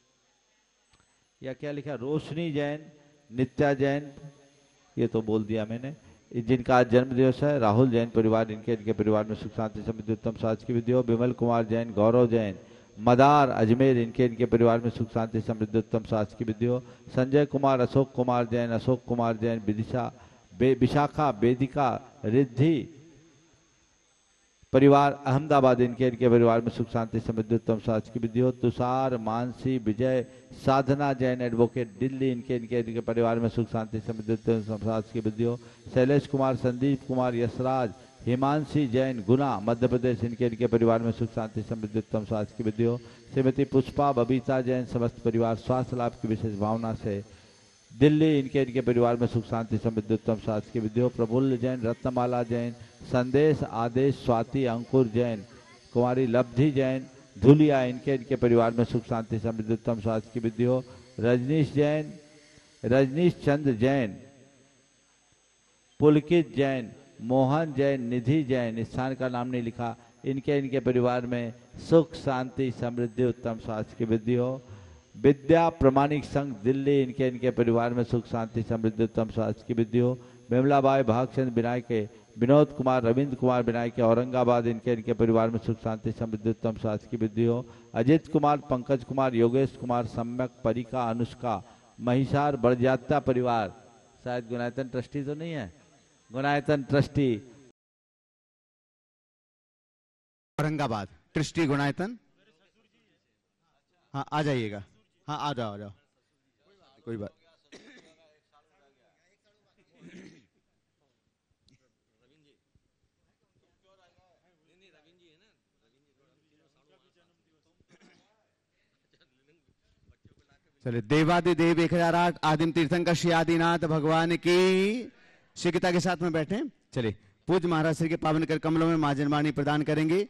या क्या लिखा? रोशनी जैन, नित्या जैन, ये तो बोल दिया मैंने। जिनका आज जन्म दिवस है, राहुल जैन परिवार, इनके इनके परिवार में सुख शांति समृद्धि उत्तम स्वास्थ्य की वृद्धि हो। विमल कुमार जैन, गौरव जैन, मदार अजमेर, इनके इनके परिवार में सुख शांति समृद्धि उत्तम स्वास्थ्य की वृद्धि हो। संजय कुमार, अशोक कुमार जैन, अशोक कुमार जैन, विदिशा बे, विशाखा वेदिका रिद्धि परिवार अहमदाबाद, इनके इनके परिवार में सुख शांति समृद्धि उत्तम स्वास्थ्य की वृद्धि हो। तुषार, मानसी, विजय, साधना जैन एडवोकेट दिल्ली, इनके इनके इनके परिवार में सुख शांति समृद्धि उत्तम स्वास्थ्य की वृद्धि हो। शैलेश कुमार, संदीप कुमार, यशराज, हिमांशी जैन गुना मध्य प्रदेश, इनके इनके परिवार में सुख शांति समृद्धि उत्तम स्वास्थ्य की वृद्धि हो। श्रीमती पुष्पा बबीता जैन समस्त परिवार स्वास्थ्य लाभ की विशेष भावना से दिल्ली, इनके इनके परिवार में सुख शांति समृद्धि उत्तम स्वास्थ्य की वृद्धि हो। प्रफुल्ल जैन, रत्नमाला जैन, संदेश आदेश स्वाति अंकुर जैन, कुमारी लब्धि जैन धुलिया, इनके इनके परिवार में सुख शांति समृद्धि उत्तम स्वास्थ्य की वृद्धि हो। रजनीश जैन, रजनीश चंद्र जैन, पुलकित जैन, मोहन जैन, निधि जैन, स्थान का नाम नहीं लिखा, इनके इनके परिवार में सुख शांति समृद्धि उत्तम स्वास्थ्य की वृद्धि हो। विद्या प्रमाणिक संघ दिल्ली, इनके इनके परिवार में सुख शांति समृद्धि उत्तम स्वास्थ्य की वृद्धि हो। विमलाबाई भागचंद बिनाय के, विनोद कुमार, रविंद्र कुमार बिनाय के औरंगाबाद, इनके इनके परिवार में सुख शांति समृद्धि उत्तम स्वास्थ्य की वृद्धि हो। अजित कुमार, पंकज कुमार, योगेश कुमार, सम्यक, परिका, अनुष्का, महिषार बड़जात्या परिवार, शायद गुणायतन ट्रस्टी तो नहीं है, गुणायतन ट्रस्टी औरंगाबाद ट्रस्टी गुणायतन। हाँ आ जाइएगा, हाँ आ जाओ आ जाओ, कोई बात। चलिए, देवादिदेव एक हजार आठ आदिम तीर्थंकर श्री आदिनाथ भगवान की शीघ्रता के साथ में बैठे। चलिए, पूज्य महाराज श्री के पावन कर कमलों में माजन वाणी प्रदान करेंगे।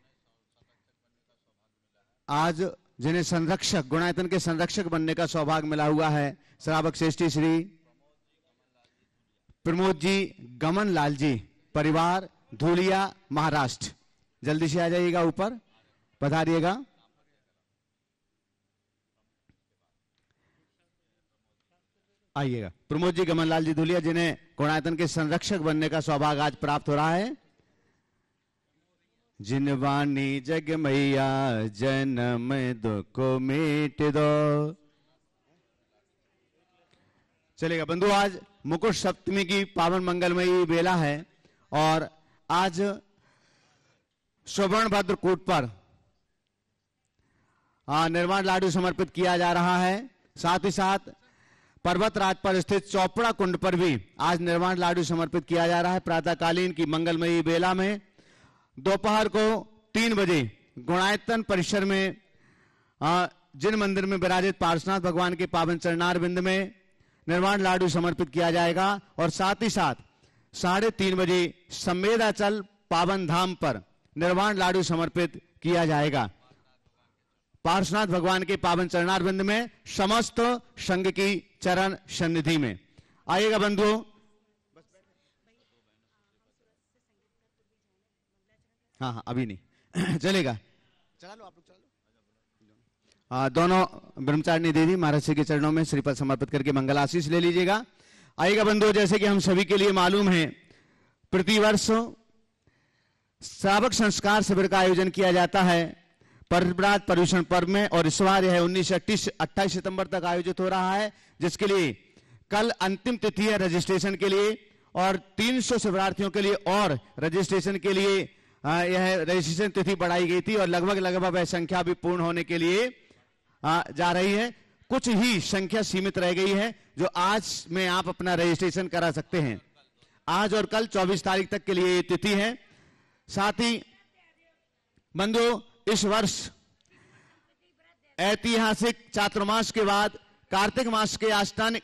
आज जिन्हें संरक्षक, गुणायतन के संरक्षक बनने का सौभाग्य मिला हुआ है, श्रावक श्रेष्ठी श्री प्रमोद जी गमन लाल जी, परिवार धूलिया महाराष्ट्र, जल्दी से आ जाइएगा, ऊपर पधारिएगा। आइएगा। प्रमोद जी गमन लाल जी धूलिया, जिन्हें गुणायतन के संरक्षक बनने का सौभाग्य आज प्राप्त हो रहा है। जिन वाणी जग मैया जन्म दुख मिट दो। चलेगा बंधु, आज मुकुट सप्तमी की पावन मंगलमयी बेला है और आज स्वर्ण भद्र कूट पर निर्वाण लाडू समर्पित किया जा रहा है। साथ ही साथ पर्वतराज पर स्थित चौपड़ा कुंड पर भी आज निर्वाण लाडू समर्पित किया जा रहा है। प्रातःकालीन की मंगलमयी बेला में दोपहर को तीन बजे गुणायतन परिसर में जिन मंदिर में विराजित पार्श्वनाथ भगवान के पावन चरणारविंद में निर्वाण लाडू समर्पित किया जाएगा और साथ ही साथ साढ़े तीन बजे संवेदाचल पावन धाम पर निर्वाण लाडू समर्पित किया जाएगा पार्श्वनाथ भगवान के पावन चरणारविंद में, समस्त संघ की चरण सन्निधि में। आइएगा बंधुओं। हाँ हाँ अभी नहीं चलेगा, चला लो आप लोग, चला लो। आ, दोनों ब्रह्मचारिणी दीदी महाराज श्री के चरणों में श्रीपद समर्पित करके मंगल आशीष ले लीजिएगा। आइएगा बंधुओं, जैसे कि हम सभी के लिए मालूम है, प्रतिवर्ष श्रावक संस्कार शिविर का आयोजन किया जाता है परिव्रात पर्यूषण पर्व में, और इस बार यह उन्नीस से अट्ठाईस सितंबर तक आयोजित हो रहा है, जिसके लिए कल अंतिम तिथि है रजिस्ट्रेशन के लिए, और तीन सौ शिवरार्थियों के लिए और रजिस्ट्रेशन के लिए आ, यह रजिस्ट्रेशन तिथि बढ़ाई गई थी और लगभग लगभग वह संख्या भी पूर्ण होने के लिए आ, जा रही है। कुछ ही संख्या सीमित रह गई है जो आज में आप अपना रजिस्ट्रेशन करा सकते हैं। आज और कल चौबीस तारीख तक के लिए ये तिथि है। साथ ही बंधु, इस वर्ष ऐतिहासिक चातुर्मास के बाद कार्तिक मास के आष्टानिक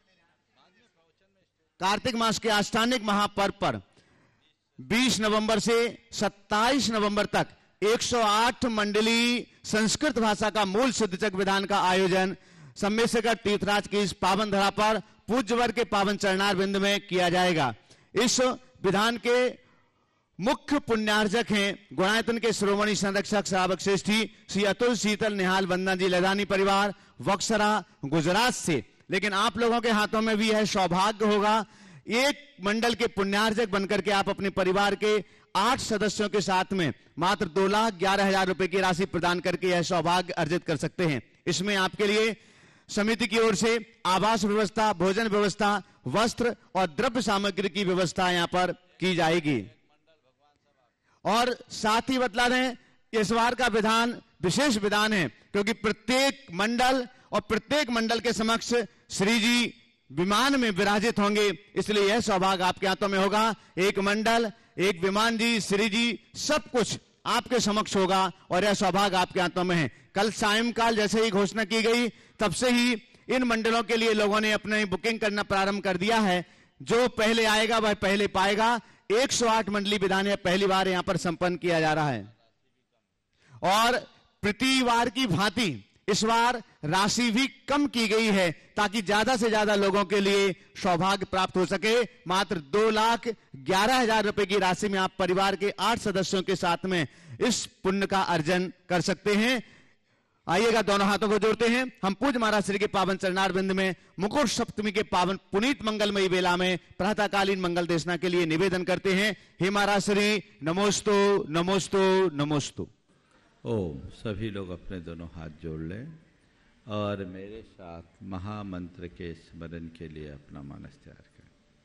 कार्तिक मास के आष्टानिक महापर्व पर बीस नवंबर से सत्ताईस नवंबर तक एक सौ आठ मंडली संस्कृत भाषा का मूल सिद्धचक विधान का आयोजन सम्मेशकर तीर्थराज की इस पावन धरा पर पूज्यवर के पावन चरणारविंद में किया जाएगा। इस विधान के मुख्य पुण्यार्जक हैं गुणायतन के श्रोमणी संरक्षक श्रावक श्रेष्ठी श्री अतुल शीतल निहाल वंदना जी लदानी परिवार वक्सरा गुजरात से। लेकिन आप लोगों के हाथों में भी यह सौभाग्य होगा, एक मंडल के पुण्यार्जक बनकर के आप अपने परिवार के आठ सदस्यों के साथ में मात्र दो लाख ग्यारह हजार रुपए की राशि प्रदान करके यह सौभाग्य अर्जित कर सकते हैं। इसमें आपके लिए समिति की ओर से आवास व्यवस्था, भोजन व्यवस्था, वस्त्र और द्रव्य सामग्री की व्यवस्था यहां पर की जाएगी। और साथ ही बतला दें, इस बार का विधान विशेष विधान है क्योंकि प्रत्येक मंडल और प्रत्येक मंडल के समक्ष श्री जी विमान में विराजित होंगे, इसलिए यह सौभाग्य आपके हाथों में होगा। एक मंडल, एक विमान जी, श्री जी, सब कुछ आपके समक्ष होगा और यह सौभाग्य आपके हाथों में है। कल सायंकाल जैसे ही घोषणा की गई तब से ही इन मंडलों के लिए लोगों ने अपनी बुकिंग करना प्रारंभ कर दिया है। जो पहले आएगा वह पहले पाएगा। एक सौ आठ मंडली विधान यह पहली बार यहां पर संपन्न किया जा रहा है और प्रतिवार की भांति इस बार राशि भी कम की गई है ताकि ज्यादा से ज्यादा लोगों के लिए सौभाग्य प्राप्त हो सके। मात्र दो लाख ग्यारह हजार रुपए की राशि में आप परिवार के आठ सदस्यों के साथ में इस पुण्य का अर्जन कर सकते हैं। आइएगा, दोनों हाथों को जोड़ते हैं। हम पूज्य महाराज श्री के पावन चरणारविंद में मुकुट सप्तमी के पावन पुनीत मंगलमयी बेला में प्रातःकालीन मंगल देशना के लिए निवेदन करते हैं। हे महाराज श्री, नमोस्तु नमोस्तु नमोस्तु। ओम। सभी लोग अपने दोनों हाथ जोड़ लें और मेरे साथ महामंत्र के स्मरण के लिए अपना मानस तैयार करें।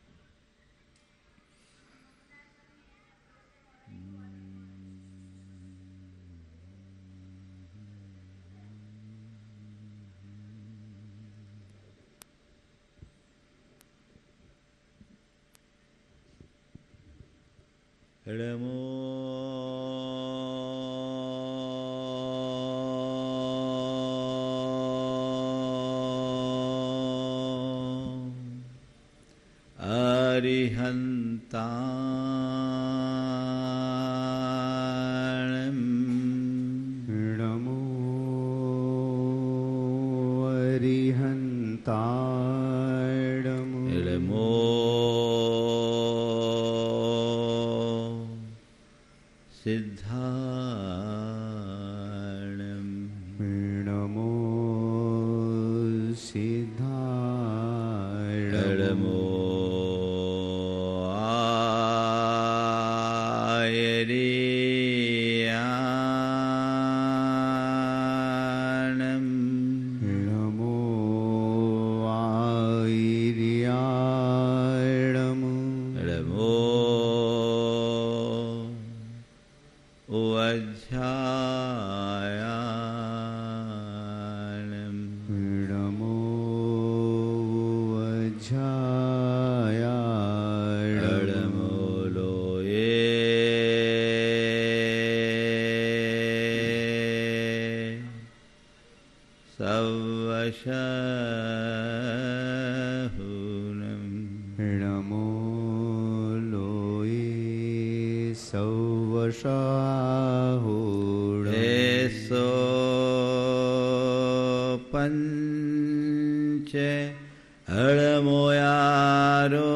नमो नमो अरिहन्ताणम् नमो सिद्धाणम् नमो सिद्धाणम् नमो आयर्याणम् नमो आयर्याणम् नमो वज्रायाणम् नमो वज्रायाणम् नमो लोये सवशहूनम् नमो लोये सवशाहूणम् एसो पंच हळमोयारो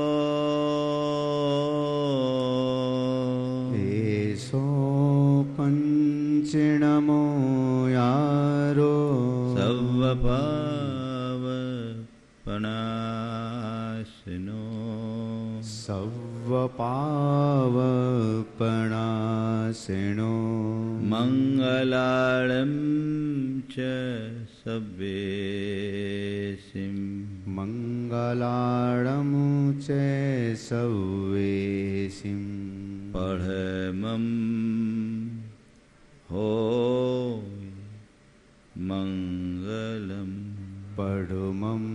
एसो पञ्चनमो यारो सवपावपनाशिनो सवपावपणासिनो मङ्गलाळं च सव्येसिं मङ्गलाळं च सव्येसिं पढमं हो मङ्गलम् पडुमं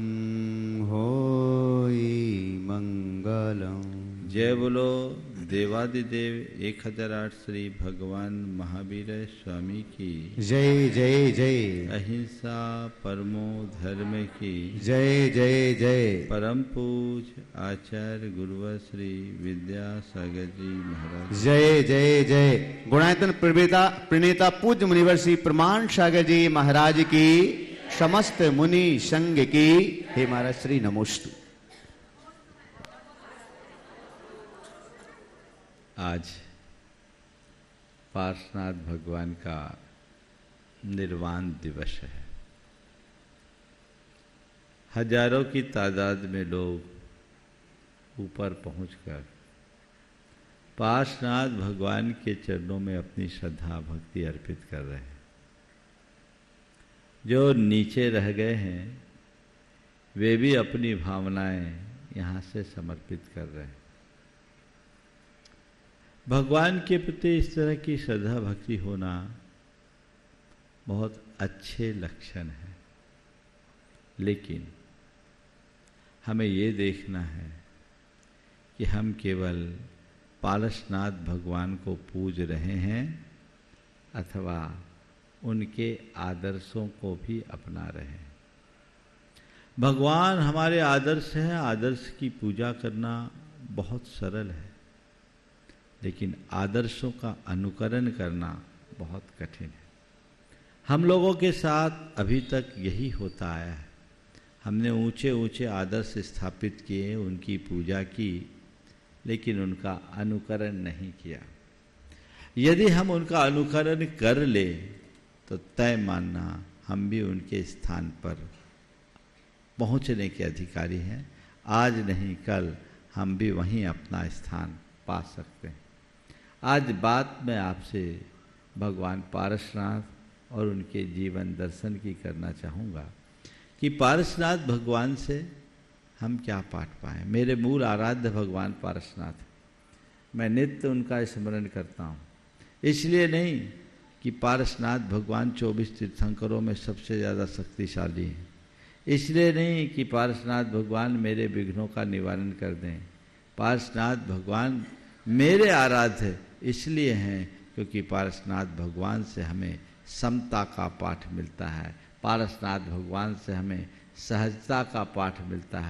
होई मंगलम। जय बोलो देवादिदेव एक हजार आठ श्री भगवान महावीर स्वामी की जय जय जय। अहिंसा परमो धर्म की जय जय जय। परम पूज आचार्य गुरुवर श्री विद्यासागर जी महाराज जय जय जय। गुणायतन प्रणेता प्रणेता पूज्य मुनिवर श्री प्रमाण सागर जी महाराज की समस्त मुनि संघ की हे महाराज श्री नमोस्तु। आज पार्श्वनाथ भगवान का निर्वाण दिवस है। हजारों की तादाद में लोग ऊपर पहुंचकर पार्श्वनाथ भगवान के चरणों में अपनी श्रद्धा भक्ति अर्पित कर रहे हैं। जो नीचे रह गए हैं वे भी अपनी भावनाएं यहाँ से समर्पित कर रहे हैं। भगवान के प्रति इस तरह की श्रद्धा भक्ति होना बहुत अच्छे लक्षण है, लेकिन हमें ये देखना है कि हम केवल पार्श्वनाथ भगवान को पूज रहे हैं अथवा उनके आदर्शों को भी अपना रहे हैं। भगवान हमारे आदर्श हैं, आदर्श की पूजा करना बहुत सरल है, लेकिन आदर्शों का अनुकरण करना बहुत कठिन है। हम लोगों के साथ अभी तक यही होता आया है। हमने ऊंचे ऊंचे आदर्श स्थापित किए, उनकी पूजा की, लेकिन उनका अनुकरण नहीं किया। यदि हम उनका अनुकरण कर ले तो तय मानना हम भी उनके स्थान पर पहुंचने के अधिकारी हैं। आज नहीं कल हम भी वहीं अपना स्थान पा सकते हैं। आज बात मैं आपसे भगवान पार्श्वनाथ और उनके जीवन दर्शन की करना चाहूँगा कि पार्श्वनाथ भगवान से हम क्या पाठ पाएं। मेरे मूल आराध्य भगवान पार्श्वनाथ, मैं नित्य उनका स्मरण करता हूँ। इसलिए नहीं कि पार्श्वनाथ भगवान चौबीस तीर्थंकरों में सबसे ज़्यादा शक्तिशाली हैं, इसलिए नहीं कि पार्श्वनाथ भगवान मेरे विघ्नों का निवारण कर दें। पार्श्वनाथ भगवान मेरे आराध्य इसलिए हैं क्योंकि पार्श्वनाथ भगवान से हमें समता का पाठ मिलता है, पार्श्वनाथ भगवान से हमें सहजता का पाठ मिलता है,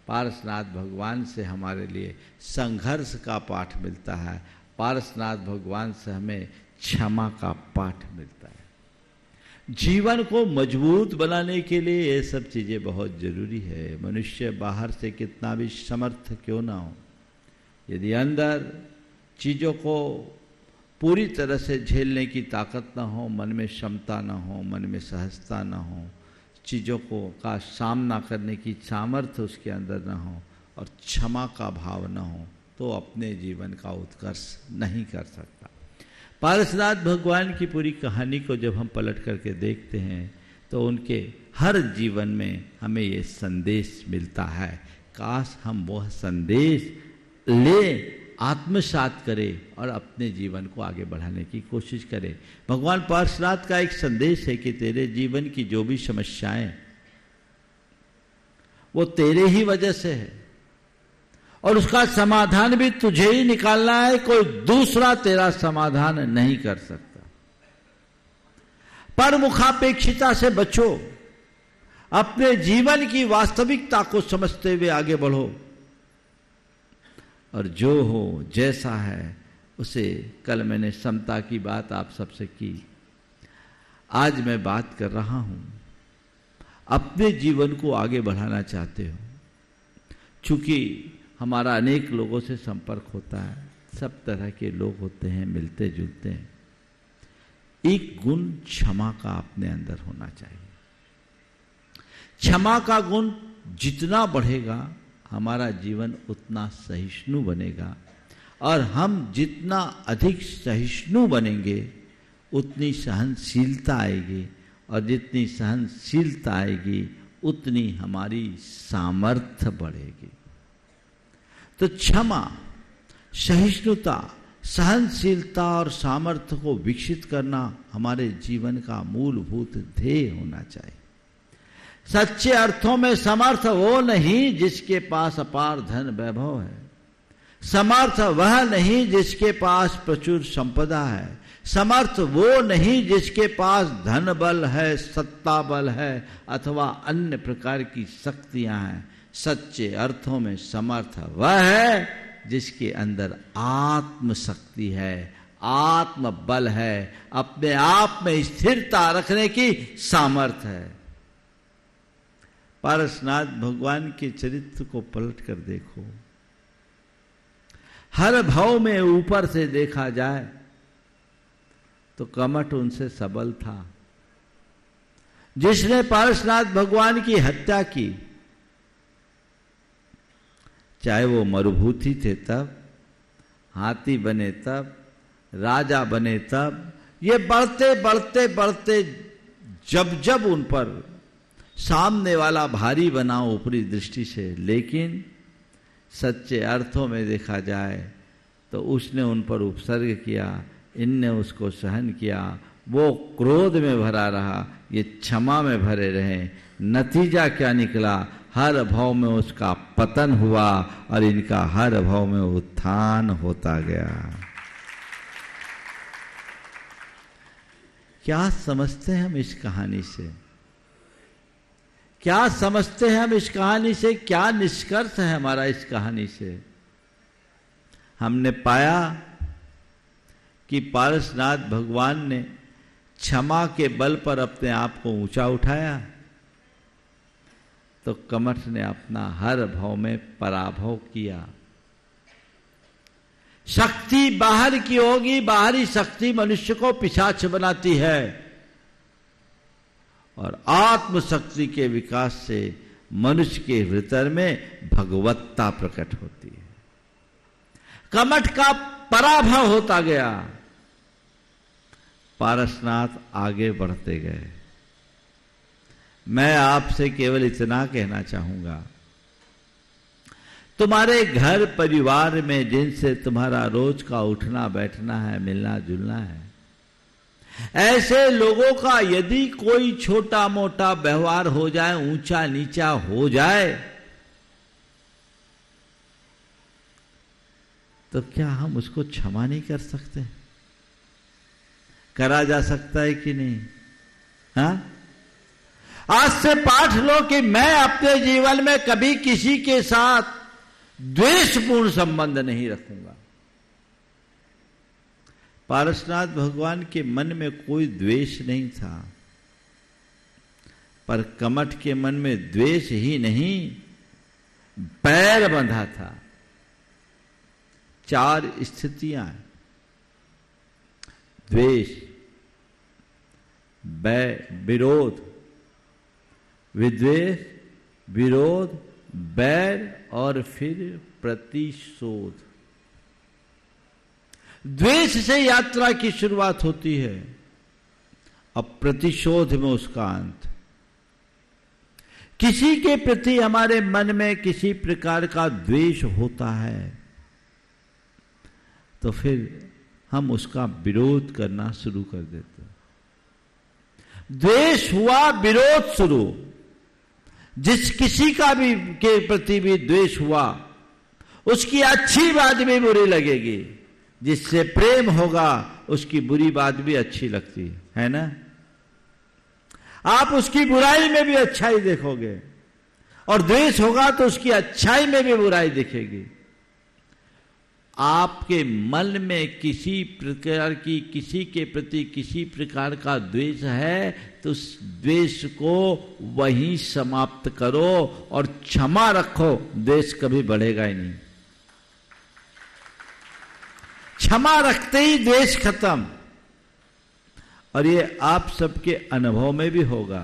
पारसनाथ भगवान से हमारे लिए संघर्ष का पाठ मिलता है, पारसनाथ भगवान से हमें क्षमा का पाठ मिलता है। जीवन को मजबूत बनाने के लिए ये सब चीज़ें बहुत जरूरी है। मनुष्य बाहर से कितना भी समर्थ क्यों ना हो, यदि अंदर चीज़ों को पूरी तरह से झेलने की ताकत ना हो, मन में क्षमता ना हो, मन में सहजता ना हो, चीज़ों को का सामना करने की सामर्थ्य उसके अंदर ना हो और क्षमा का भाव ना हो, तो अपने जीवन का उत्कर्ष नहीं कर सकता। पारसनाथ भगवान की पूरी कहानी को जब हम पलट करके देखते हैं तो उनके हर जीवन में हमें ये संदेश मिलता है। काश हम वह संदेश ले, आत्मसात करें और अपने जीवन को आगे बढ़ाने की कोशिश करें। भगवान पारसनाथ का एक संदेश है कि तेरे जीवन की जो भी समस्याएं वो तेरे ही वजह से है और उसका समाधान भी तुझे ही निकालना है, कोई दूसरा तेरा समाधान नहीं कर सकता। पर मुखापेक्षिता से बचो, अपने जीवन की वास्तविकता को समझते हुए आगे बढ़ो और जो हो जैसा है उसे, कल मैंने समता की बात आप सबसे की, आज मैं बात कर रहा हूं अपने जीवन को आगे बढ़ाना चाहते हो। चूंकि हमारा अनेक लोगों से संपर्क होता है, सब तरह के लोग होते हैं, मिलते जुलते हैं, एक गुण क्षमा का अपने अंदर होना चाहिए। क्षमा का गुण जितना बढ़ेगा हमारा जीवन उतना सहिष्णु बनेगा और हम जितना अधिक सहिष्णु बनेंगे उतनी सहनशीलता आएगी और जितनी सहनशीलता आएगी उतनी हमारी सामर्थ्य बढ़ेगी। तो क्षमा, सहिष्णुता, सहनशीलता और सामर्थ्य को विकसित करना हमारे जीवन का मूलभूत ध्येय होना चाहिए। सच्चे अर्थों में समर्थ वो नहीं जिसके पास अपार धन वैभव है, समर्थ वह नहीं जिसके पास प्रचुर संपदा है, समर्थ वो नहीं जिसके पास धन बल है, सत्ता बल है अथवा अन्य प्रकार की शक्तियां हैं। सच्चे अर्थों में समर्थ वह है जिसके अंदर आत्म शक्ति है, आत्म बल है, अपने आप में स्थिरता रखने की सामर्थ्य है। पारसनाथ भगवान के चरित्र को पलट कर देखो, हर भाव में ऊपर से देखा जाए तो कमठ उनसे सबल था। जिसने पारसनाथ भगवान की हत्या की, चाहे वो मरुभूति थे तब, हाथी बने तब, राजा बने तब, ये बढ़ते बढ़ते बढ़ते जब जब उन पर सामने वाला भारी बना ऊपरी दृष्टि से, लेकिन सच्चे अर्थों में देखा जाए तो उसने उन पर उपसर्ग किया, इनने उसको सहन किया, वो क्रोध में भरा रहा, ये क्षमा में भरे रहे। नतीजा क्या निकला? हर भाव में उसका पतन हुआ और इनका हर भाव में उत्थान होता गया। क्या समझते हैं हम इस कहानी से? क्या समझते हैं हम इस कहानी से? क्या निष्कर्ष है हमारा इस कहानी से? हमने पाया कि पारसनाथ भगवान ने क्षमा के बल पर अपने आप को ऊंचा उठाया, तो कमठ ने अपना हर भाव में पराभव किया। शक्ति बाहर की होगी, बाहरी शक्ति मनुष्य को पिशाच बनाती है और आत्म शक्ति के विकास से मनुष्य के हृदय में भगवत्ता प्रकट होती है। कमठ का पराभव होता गया, पारसनाथ आगे बढ़ते गए। मैं आपसे केवल इतना कहना चाहूंगा, तुम्हारे घर परिवार में जिनसे तुम्हारा रोज का उठना बैठना है, मिलना जुलना है, ऐसे लोगों का यदि कोई छोटा मोटा व्यवहार हो जाए, ऊंचा नीचा हो जाए, तो क्या हम उसको क्षमा नहीं कर सकते? करा जा सकता है कि नहीं? हाँ, आज से पाठ लो कि मैं अपने जीवन में कभी किसी के साथ द्वेषपूर्ण संबंध नहीं रखूंगा। पारसनाथ भगवान के मन में कोई द्वेष नहीं था, पर कमठ के मन में द्वेष ही नहीं बैर बंधा था। चार स्थितियां, द्वेष, बैर, विरोध, विद्वेष, विरोध, बैर और फिर प्रतिशोध। द्वेष से यात्रा की शुरुआत होती है, अब प्रतिशोध में उसका अंत। किसी के प्रति हमारे मन में किसी प्रकार का द्वेष होता है तो फिर हम उसका विरोध करना शुरू कर देते हैं। द्वेष हुआ, विरोध शुरू। जिस किसी का भी के प्रति भी द्वेष हुआ उसकी अच्छी बात भी बुरी लगेगी, जिससे प्रेम होगा उसकी बुरी बात भी अच्छी लगती है, है ना? आप उसकी बुराई में भी अच्छाई देखोगे और द्वेष होगा तो उसकी अच्छाई में भी बुराई दिखेगी। आपके मन में किसी प्रकार की किसी के प्रति किसी प्रकार का द्वेष है तो उस द्वेष को वहीं समाप्त करो और क्षमा रखो, द्वेष कभी बढ़ेगा ही नहीं। क्षमा रखते ही द्वेष खत्म। और ये आप सबके अनुभव में भी होगा।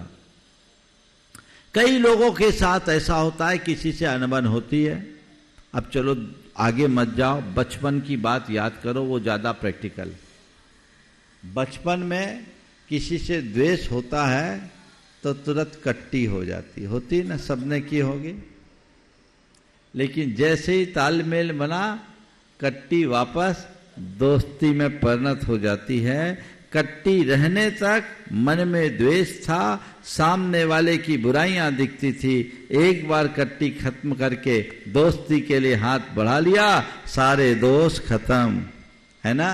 कई लोगों के साथ ऐसा होता है, किसी से अनबन होती है। अब चलो आगे मत जाओ, बचपन की बात याद करो, वो ज्यादा प्रैक्टिकल। बचपन में किसी से द्वेष होता है तो तुरंत कट्टी हो जाती होती ना, सबने की होगी। लेकिन जैसे ही तालमेल बना, कट्टी वापस दोस्ती में परिणत हो जाती है। कट्टी रहने तक मन में द्वेष था, सामने वाले की बुराइयां दिखती थी। एक बार कट्टी खत्म करके दोस्ती के लिए हाथ बढ़ा लिया, सारे दोष खत्म, है ना?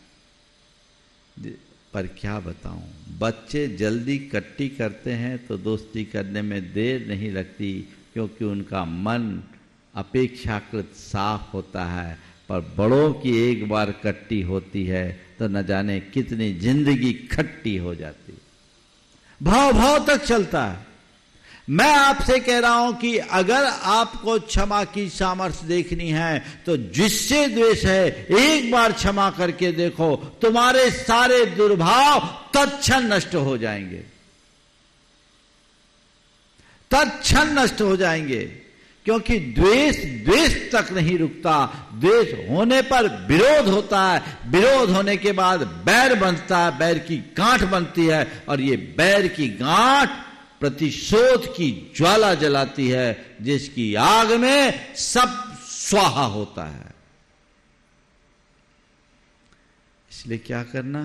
पर क्या बताऊं, बच्चे जल्दी कट्टी करते हैं तो दोस्ती करने में देर नहीं लगती, क्योंकि उनका मन अपेक्षाकृत साफ होता है। पर बड़ों की एक बार कट्टी होती है तो न जाने कितनी जिंदगी खट्टी हो जाती, भाव भाव तक चलता है। मैं आपसे कह रहा हूं कि अगर आपको क्षमा की सामर्थ्य देखनी है तो जिससे द्वेष है एक बार क्षमा करके देखो, तुम्हारे सारे दुर्भाव तत्क्षण नष्ट हो जाएंगे, तत्क्षण नष्ट हो जाएंगे। क्योंकि द्वेष द्वेष तक नहीं रुकता, द्वेष होने पर विरोध होता है, विरोध होने के बाद बैर बनता है, बैर की गांठ बनती है, और ये बैर की गांठ प्रतिशोध की ज्वाला जलाती है, जिसकी आग में सब स्वाहा होता है। इसलिए क्या करना?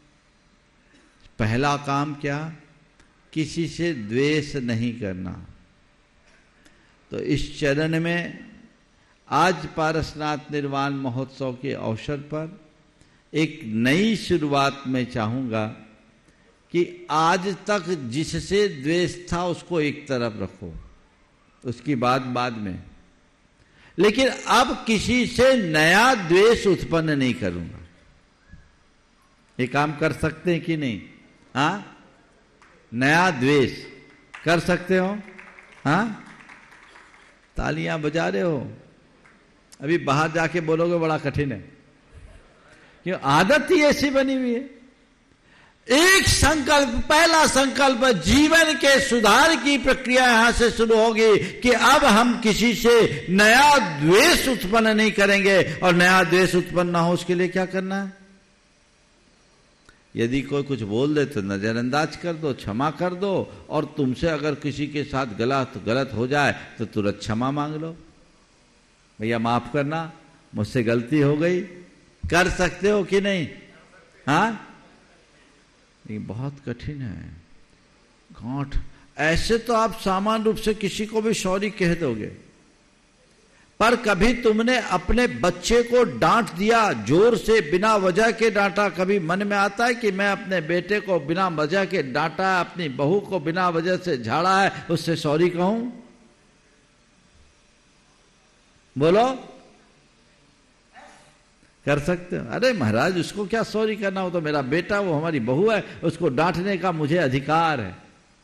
पहला काम क्या? किसी से द्वेष नहीं करना। तो इस चरण में आज पारसनाथ निर्वाण महोत्सव के अवसर पर एक नई शुरुआत में चाहूंगा कि आज तक जिससे द्वेष था उसको एक तरफ रखो, उसकी बात बाद में। लेकिन अब किसी से नया द्वेष उत्पन्न नहीं करूंगा। ये काम कर सकते हैं कि नहीं? हाँ, नया द्वेष कर सकते हो? हाँ, तालियां बजा रहे हो। अभी बाहर जाके बोलोगे बड़ा कठिन है, क्यों? आदत ही ऐसी बनी हुई है। एक संकल्प, पहला संकल्प जीवन के सुधार की प्रक्रिया यहां से शुरू होगी कि अब हम किसी से नया द्वेष उत्पन्न नहीं करेंगे। और नया द्वेष उत्पन्न ना हो उसके लिए क्या करना है? यदि कोई कुछ बोल दे तो नजरअंदाज कर दो, क्षमा कर दो। और तुमसे अगर किसी के साथ गलत गलत हो जाए तो तुरंत क्षमा मांग लो, भैया माफ करना, मुझसे गलती हो गई। कर सकते हो कि नहीं? हाँ, ये बहुत कठिन है। गांठ ऐसे तो आप सामान्य रूप से किसी को भी सॉरी कह दोगे, पर कभी तुमने अपने बच्चे को डांट दिया, जोर से बिना वजह के डांटा? कभी मन में आता है कि मैं अपने बेटे को बिना वजह के डांटा है, अपनी बहू को बिना वजह से झाड़ा है, उससे सॉरी कहूं? बोलो, कर सकते हो? अरे महाराज, उसको क्या सॉरी करना, हो तो मेरा बेटा, वो हमारी बहू है, उसको डांटने का मुझे अधिकार है।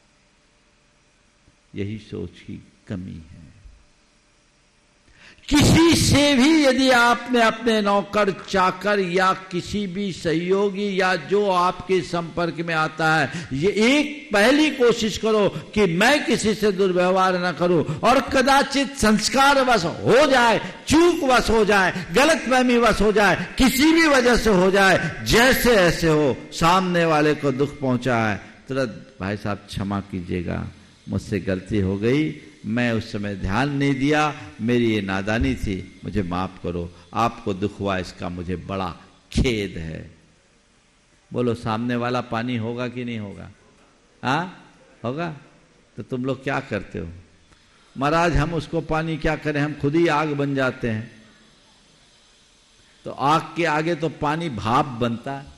यही सोच की कमी है। किसी से भी यदि आपने अपने नौकर चाकर या किसी भी सहयोगी या जो आपके संपर्क में आता है, ये एक पहली कोशिश करो कि मैं किसी से दुर्व्यवहार न करूं, और कदाचित संस्कारवश हो जाए, चूकवश हो जाए, गलतफहमी वश हो जाए, किसी भी वजह से हो जाए, जैसे ऐसे हो, सामने वाले को दुख पहुंचा है, तुरंत भाई साहब क्षमा कीजिएगा, मुझसे गलती हो गई, मैं उस समय ध्यान नहीं दिया, मेरी ये नादानी थी, मुझे माफ करो, आपको दुख हुआ इसका मुझे बड़ा खेद है। बोलो, सामने वाला पानी होगा कि नहीं होगा? हाँ, होगा। तो तुम लोग क्या करते हो? महाराज, हम उसको पानी क्या करें, हम खुद ही आग बन जाते हैं। तो आग के आगे तो पानी भाप बनता है,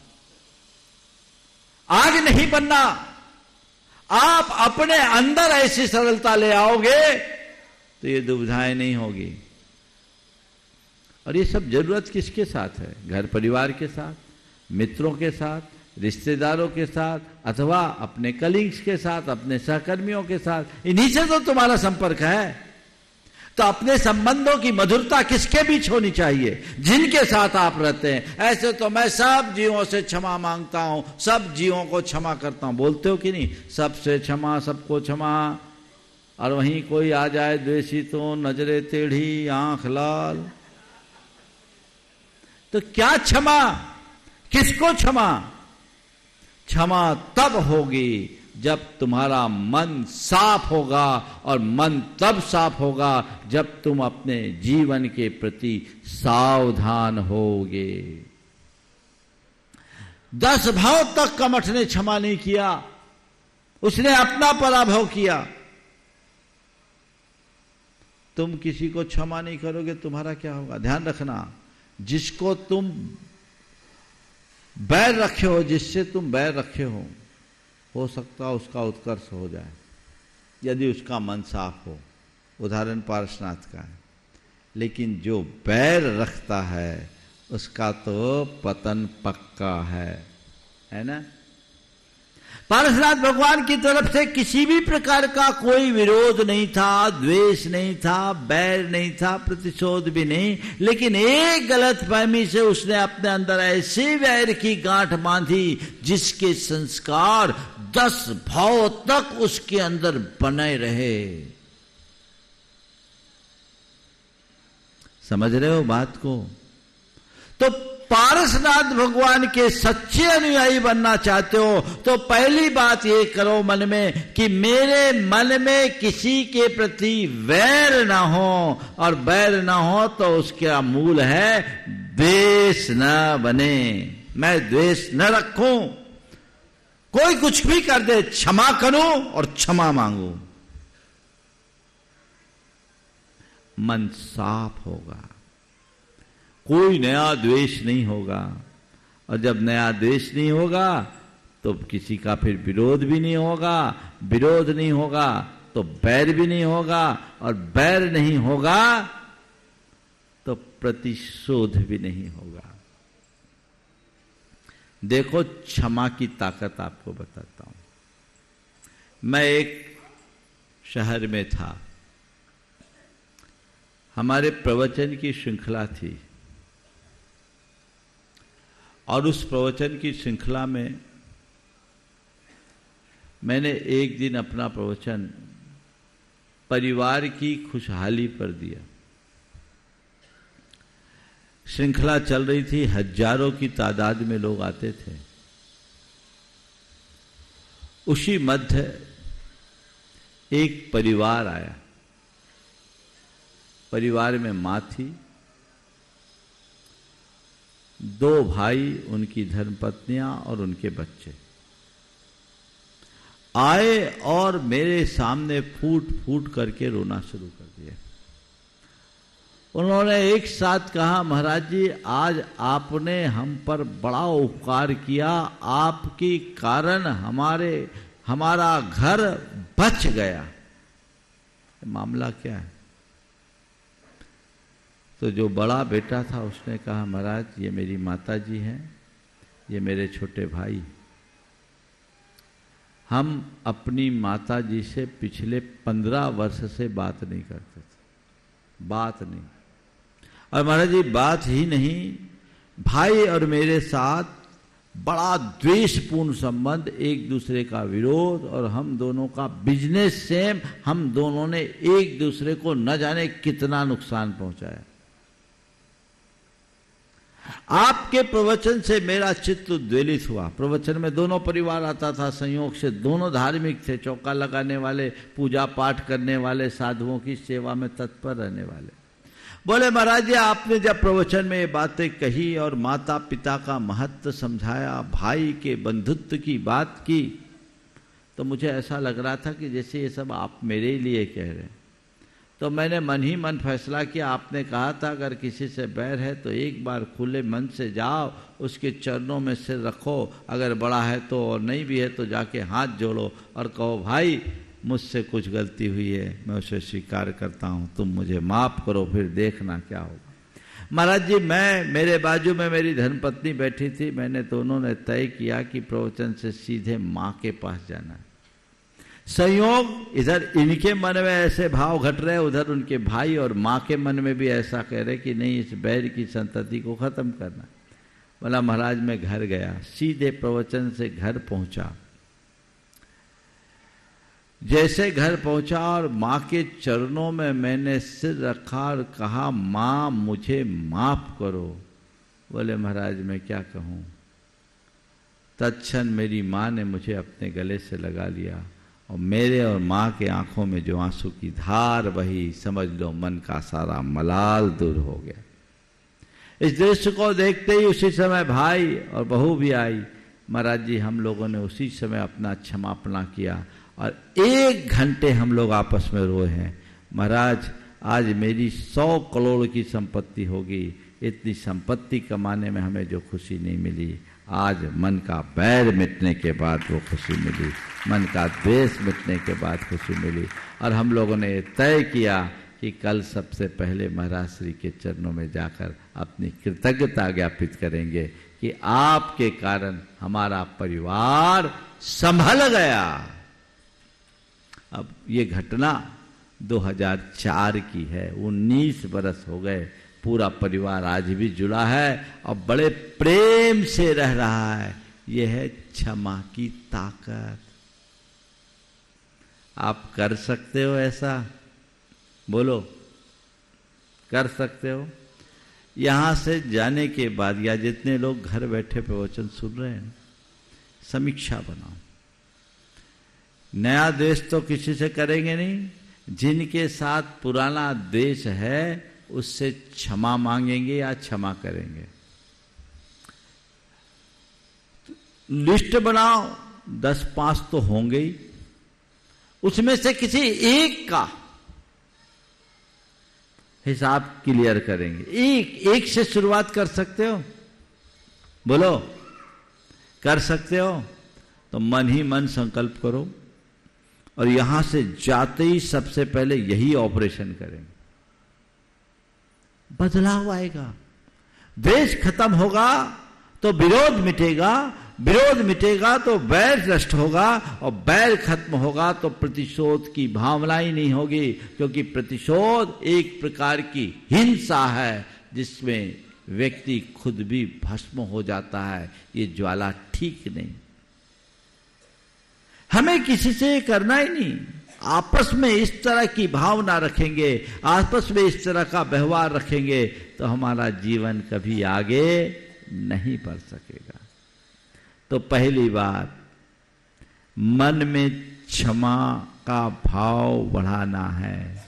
आग नहीं बनना। आप अपने अंदर ऐसी सरलता ले आओगे तो ये दुविधाएं नहीं होगी। और ये सब जरूरत किसके साथ है? घर परिवार के साथ, मित्रों के साथ, रिश्तेदारों के साथ, अथवा अपने कलीग्स के साथ, अपने सहकर्मियों के साथ। इन्हीं से तो तुम्हारा संपर्क है। तो अपने संबंधों की मधुरता किसके बीच होनी चाहिए? जिनके साथ आप रहते हैं। ऐसे तो मैं सब जीवों से क्षमा मांगता हूं, सब जीवों को क्षमा करता हूं, बोलते हो कि नहीं? सबसे क्षमा, सबको क्षमा। और वहीं कोई आ जाए द्वेषी तो नजरे टेढ़ी, आंख लाल। तो क्या क्षमा? किसको क्षमा? क्षमा तब होगी जब तुम्हारा मन साफ होगा, और मन तब साफ होगा जब तुम अपने जीवन के प्रति सावधान होगे। दस भाव तक कमठ ने क्षमा नहीं किया, उसने अपना पराभव किया। तुम किसी को क्षमा नहीं करोगे, तुम्हारा क्या होगा? ध्यान रखना, जिसको तुम बैर रखे हो, जिससे तुम बैर रखे हो, हो सकता है उसका उत्कर्ष हो जाए यदि उसका मन साफ हो। उदाहरण पार्श्वनाथ का है। लेकिन जो बैर रखता है उसका तो पतन पक्का है, है ना? पार्श्वनाथ भगवान की तरफ से किसी भी प्रकार का कोई विरोध नहीं था, द्वेष नहीं था, बैर नहीं था, प्रतिशोध भी नहीं। लेकिन एक गलत फहमी से उसने अपने अंदर ऐसी वैर की गांठ बांधी जिसके संस्कार दस भाव तक उसके अंदर बने रहे। समझ रहे हो बात को? तो पारसनाथ भगवान के सच्चे अनुयायी बनना चाहते हो तो पहली बात ये करो मन में कि मेरे मन में किसी के प्रति वैर ना हो, और वैर ना हो तो उसका मूल है द्वेष न बने। मैं द्वेष न रखूं, कोई कुछ भी कर दे क्षमा करूं और क्षमा मांगू। मन साफ होगा, कोई नया द्वेष नहीं होगा। और जब नया द्वेष नहीं होगा तो किसी का फिर विरोध भी नहीं होगा, विरोध नहीं होगा तो बैर भी नहीं होगा, और बैर नहीं होगा तो प्रतिशोध भी नहीं होगा। देखो, क्षमा की ताकत आपको बताता हूं। मैं एक शहर में था, हमारे प्रवचन की श्रृंखला थी, और उस प्रवचन की श्रृंखला में मैंने एक दिन अपना प्रवचन परिवार की खुशहाली पर दिया। श्रृंखला चल रही थी, हजारों की तादाद में लोग आते थे। उसी मध्य एक परिवार आया। परिवार में मां थी, दो भाई, उनकी धर्मपत्नियां और उनके बच्चे आए और मेरे सामने फूट फूट करके रोना शुरू कर दिया। उन्होंने एक साथ कहा, महाराज जी आज आपने हम पर बड़ा उपकार किया, आपके कारण हमारे हमारा घर बच गया। मामला क्या है? तो जो बड़ा बेटा था उसने कहा, महाराज ये मेरी माता जी हैं, ये मेरे छोटे भाई। हम अपनी माता जी से पिछले पंद्रह वर्ष से बात नहीं करते थे, बात नहीं। और महाराज जी बात ही नहीं, भाई और मेरे साथ बड़ा द्वेषपूर्ण संबंध, एक दूसरे का विरोध, और हम दोनों का बिजनेस सेम। हम दोनों ने एक दूसरे को न जाने कितना नुकसान पहुंचाया। आपके प्रवचन से मेरा चित्त उद्वेलित हुआ। प्रवचन में दोनों परिवार आता था, संयोग से दोनों धार्मिक थे, चौका लगाने वाले, पूजा पाठ करने वाले, साधुओं की सेवा में तत्पर रहने वाले। बोले, महाराज जी आपने जब प्रवचन में ये बातें कही और माता पिता का महत्व समझाया, भाई के बंधुत्व की बात की, तो मुझे ऐसा लग रहा था कि जैसे ये सब आप मेरे लिए कह रहे हैं। तो मैंने मन ही मन फैसला किया, आपने कहा था अगर किसी से बैर है तो एक बार खुले मन से जाओ, उसके चरणों में सिर रखो, अगर बड़ा है तो, और नहीं भी है तो जाके हाथ जोड़ो और कहो, भाई मुझसे कुछ गलती हुई है, मैं उसे स्वीकार करता हूँ, तुम मुझे माफ करो, फिर देखना क्या होगा। महाराज जी मैं, मेरे बाजू में मेरी धर्मपत्नी बैठी थी, मैंने दोनों ने तय किया कि प्रवचन से सीधे माँ के पास जाना है। संयोग इधर इनके मन में ऐसे भाव घट रहे, उधर उनके भाई और माँ के मन में भी ऐसा कह रहे कि नहीं, इस बैर की संतति को खत्म करना। बोला, महाराज मैं घर गया, सीधे प्रवचन से घर पहुंचा। जैसे घर पहुंचा और माँ के चरणों में मैंने सिर रखा और कहा, माँ मुझे माफ करो। बोले, महाराज मैं क्या कहूँ। तत्क्षण मेरी माँ ने मुझे अपने गले से लगा लिया और मेरे और माँ के आंखों में जो आंसू की धार बही, समझ लो मन का सारा मलाल दूर हो गया। इस दृश्य को देखते ही उसी समय भाई और बहू भी आई। महाराज जी हम लोगों ने उसी समय अपना क्षमापना किया और एक घंटे हम लोग आपस में रोए हैं। महाराज आज मेरी सौ करोड़ की संपत्ति होगी, इतनी संपत्ति कमाने में हमें जो खुशी नहीं मिली, आज मन का बैर मिटने के बाद वो खुशी मिली, मन का द्वेष मिटने के बाद खुशी मिली। और हम लोगों ने तय किया कि कल सबसे पहले महाराज श्री के चरणों में जाकर अपनी कृतज्ञता ज्ञापित करेंगे कि आपके कारण हमारा परिवार संभल गया। अब ये घटना दो हज़ार चार की है, उन्नीस बरस हो गए, पूरा परिवार आज भी जुड़ा है और बड़े प्रेम से रह रहा है। यह है क्षमा की ताकत। आप कर सकते हो ऐसा? बोलो, कर सकते हो? यहां से जाने के बाद या जितने लोग घर बैठे प्रवचन सुन रहे हैं, समीक्षा बनाओ। नया द्वेष तो किसी से करेंगे नहीं, जिनके साथ पुराना द्वेष है उससे क्षमा मांगेंगे या क्षमा करेंगे। लिस्ट बनाओ, दस पांच तो होंगे ही, उसमें से किसी एक का हिसाब क्लियर करेंगे। एक एक से शुरुआत कर सकते हो? बोलो, कर सकते हो? तो मन ही मन संकल्प करो और यहां से जाते ही सबसे पहले यही ऑपरेशन करेंगे। बदलाव आएगा, द्वेष खत्म होगा तो विरोध मिटेगा, विरोध मिटेगा तो बैर नष्ट होगा और बैर खत्म होगा तो प्रतिशोध की भावना ही नहीं होगी, क्योंकि प्रतिशोध एक प्रकार की हिंसा है जिसमें व्यक्ति खुद भी भस्म हो जाता है। ये ज्वाला ठीक नहीं, हमें किसी से करना ही नहीं। आपस में इस तरह की भावना रखेंगे, आपस में इस तरह का व्यवहार रखेंगे तो हमारा जीवन कभी आगे नहीं बढ़ सकेगा। तो पहली बात, मन में क्षमा का भाव बढ़ाना है।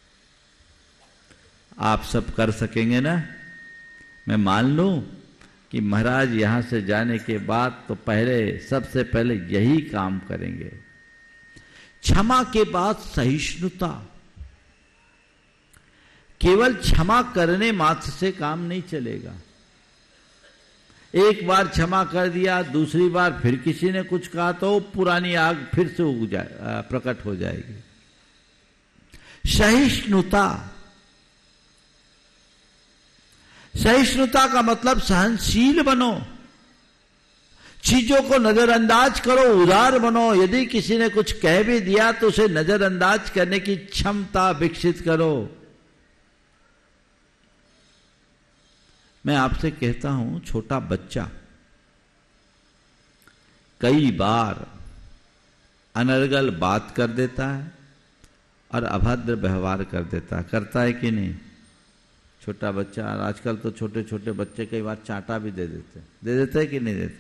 आप सब कर सकेंगे ना? मैं मान लूं कि महाराज यहां से जाने के बाद तो पहले सबसे पहले यही काम करेंगे। क्षमा के बाद सहिष्णुता। केवल क्षमा करने मात्र से काम नहीं चलेगा। एक बार क्षमा कर दिया, दूसरी बार फिर किसी ने कुछ कहा तो पुरानी आग फिर से उग जाए, प्रकट हो जाएगी। सहिष्णुता, सहिष्णुता का मतलब सहनशील बनो, चीजों को नजरअंदाज करो, उदार बनो। यदि किसी ने कुछ कह भी दिया तो उसे नजरअंदाज करने की क्षमता विकसित करो। मैं आपसे कहता हूं, छोटा बच्चा कई बार अनर्गल बात कर देता है और अभद्र व्यवहार कर देता है, करता है कि नहीं? छोटा बच्चा, आजकल तो छोटे छोटे बच्चे कई बार चांटा भी दे देते दे देते हैं कि नहीं देते?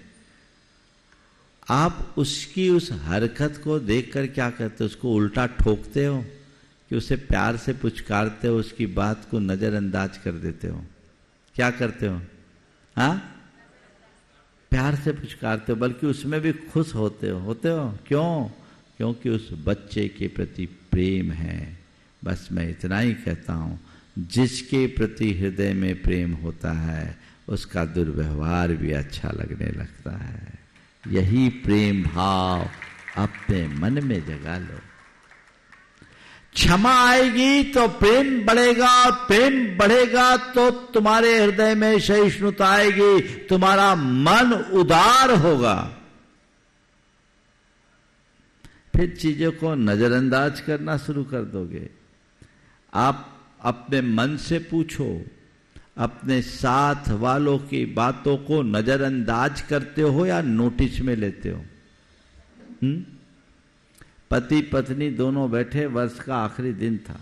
आप उसकी उस हरकत को देखकर क्या करते हो? उसको उल्टा ठोकते हो कि उसे प्यार से पुचकारते हो, उसकी बात को नजरअंदाज कर देते हो? क्या करते हो? हाँ, प्यार से पुचकारते हो, बल्कि उसमें भी खुश होते हो होते हो क्यों? क्योंकि उस बच्चे के प्रति प्रेम है। बस मैं इतना ही कहता हूं, जिसके प्रति हृदय में प्रेम होता है उसका दुर्व्यवहार भी अच्छा लगने लगता है। यही प्रेम भाव अपने मन में जगा लो। क्षमा आएगी तो प्रेम बढ़ेगा, प्रेम बढ़ेगा तो तुम्हारे हृदय में सहिष्णुता आएगी, तुम्हारा मन उदार होगा। फिर चीजों को नजरअंदाज करना शुरू कर दोगे। आप अपने मन से पूछो, अपने साथ वालों की बातों को नजरअंदाज करते हो या नोटिस में लेते हो? हुँ? पति पत्नी दोनों बैठे, वर्ष का आखिरी दिन था।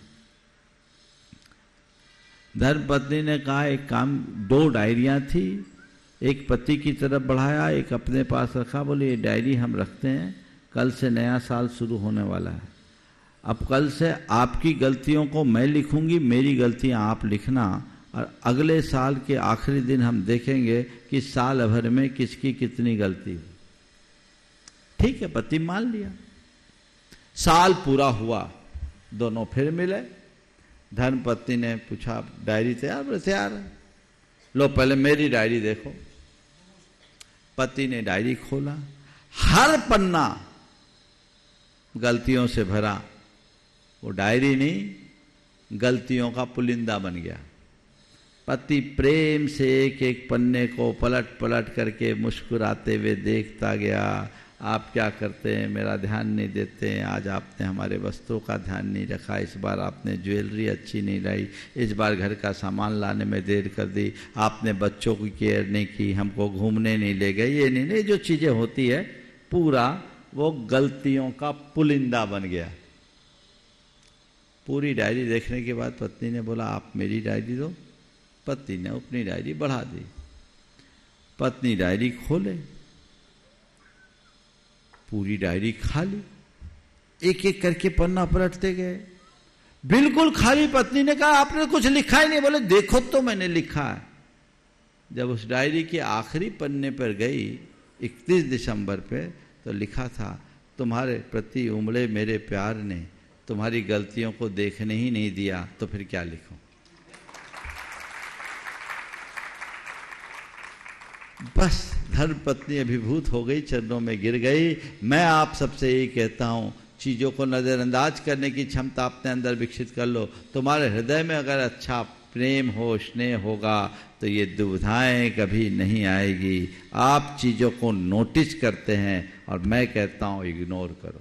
धर्म पत्नी ने कहा एक काम, दो डायरियां थी, एक पति की तरफ बढ़ाया, एक अपने पास रखा। बोले ये डायरी हम रखते हैं, कल से नया साल शुरू होने वाला है। अब कल से आपकी गलतियों को मैं लिखूंगी, मेरी गलतियां आप लिखना, और अगले साल के आखिरी दिन हम देखेंगे कि साल भर में किसकी कितनी गलती। ठीक है, पति मान लिया। साल पूरा हुआ, दोनों फिर मिले। धर्म पत्नी ने पूछा डायरी तैयार? बोले तैयार है। लो पहले मेरी डायरी देखो। पति ने डायरी खोला, हर पन्ना गलतियों से भरा। वो डायरी नहीं, गलतियों का पुलिंदा बन गया। पति प्रेम से एक एक पन्ने को पलट पलट करके मुस्कुराते हुए देखता गया। आप क्या करते हैं, मेरा ध्यान नहीं देते हैं, आज आपने हमारे वस्त्रों का ध्यान नहीं रखा, इस बार आपने ज्वेलरी अच्छी नहीं लाई, इस बार घर का सामान लाने में देर कर दी, आपने बच्चों की केयर नहीं की, हमको घूमने नहीं ले गए, ये नहीं नहीं जो चीज़ें होती है, पूरा वो गलतियों का पुलिंदा बन गया। पूरी डायरी देखने के बाद पत्नी ने बोला आप मेरी डायरी दो। पति ने अपनी डायरी बढ़ा दी। पत्नी डायरी खोले, पूरी डायरी खाली, एक एक करके पन्ना पलटते गए, बिल्कुल खाली। पत्नी ने कहा आपने कुछ लिखा ही नहीं। बोले देखो तो मैंने लिखा है। जब उस डायरी के आखिरी पन्ने पर गई इकतीस दिसंबर पे, तो लिखा था तुम्हारे प्रति उमड़े मेरे प्यार ने तुम्हारी गलतियों को देखने ही नहीं दिया, तो फिर क्या लिखूं। बस धर्म पत्नी अभिभूत हो गई, चरणों में गिर गई। मैं आप सबसे यही कहता हूं, चीजों को नजरअंदाज करने की क्षमता अपने अंदर विकसित कर लो। तुम्हारे हृदय में अगर अच्छा प्रेम हो, स्नेह होगा, तो ये दुविधाएं कभी नहीं आएगी। आप चीजों को नोटिस करते हैं और मैं कहता हूं इग्नोर करो।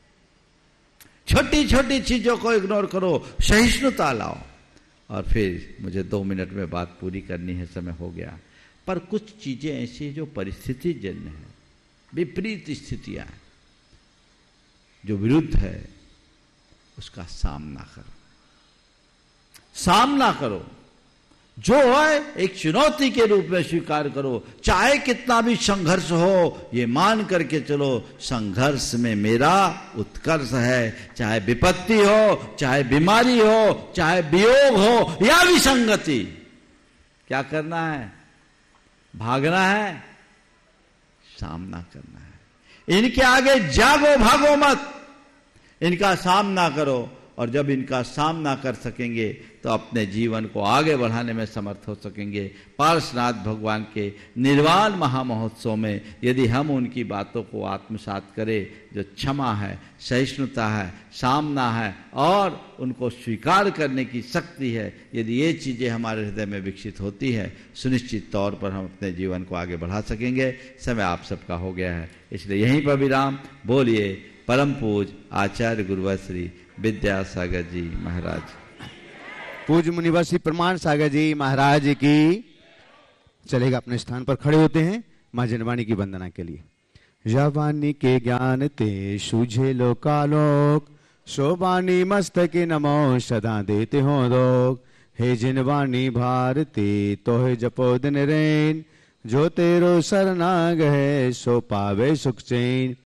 छोटी छोटी चीजों को इग्नोर करो, सहिष्णुता लाओ। और फिर मुझे दो मिनट में बात पूरी करनी है, समय हो गया। पर कुछ चीजें ऐसी हैं जो परिस्थिति जन्य है, विपरीत स्थितियां हैं, जो विरुद्ध है, उसका सामना करो। सामना करो, जो है एक चुनौती के रूप में स्वीकार करो। चाहे कितना भी संघर्ष हो, ये मान करके चलो संघर्ष में मेरा उत्कर्ष है। चाहे विपत्ति हो, चाहे बीमारी हो, चाहे वियोग हो या विसंगति, क्या करना है? भागना है, सामना करना है। इनके आगे जागो भागो मत, इनका सामना करो और जब इनका सामना कर सकेंगे तो अपने जीवन को आगे बढ़ाने में समर्थ हो सकेंगे। पार्श्वनाथ भगवान के निर्वाण महामहोत्सव में यदि हम उनकी बातों को आत्मसात करें, जो क्षमा है, सहिष्णुता है, सामना है और उनको स्वीकार करने की शक्ति है, यदि ये चीज़ें हमारे हृदय में विकसित होती है, सुनिश्चित तौर पर हम अपने जीवन को आगे बढ़ा सकेंगे। समय आप सबका हो गया है, इसलिए यहीं पर विराम। बोलिए परम पूज आचार्य गुरुवर श्री विद्यासागर जी महाराज। पूज्य मुनिवर श्री प्रमाण सागर जी महाराज की। चलेगा, अपने स्थान पर खड़े होते हैं मां जनवाणी की वंदना के लिए। जवानी के ज्ञान ते सूझे लोकालोक, शोभानी मस्तके नमो सदा देते हो लोग। हे जिनवाणी भारती तोहे जपो दिन रैन, जो तेरो शरणाग है सो पावे सुख चैन।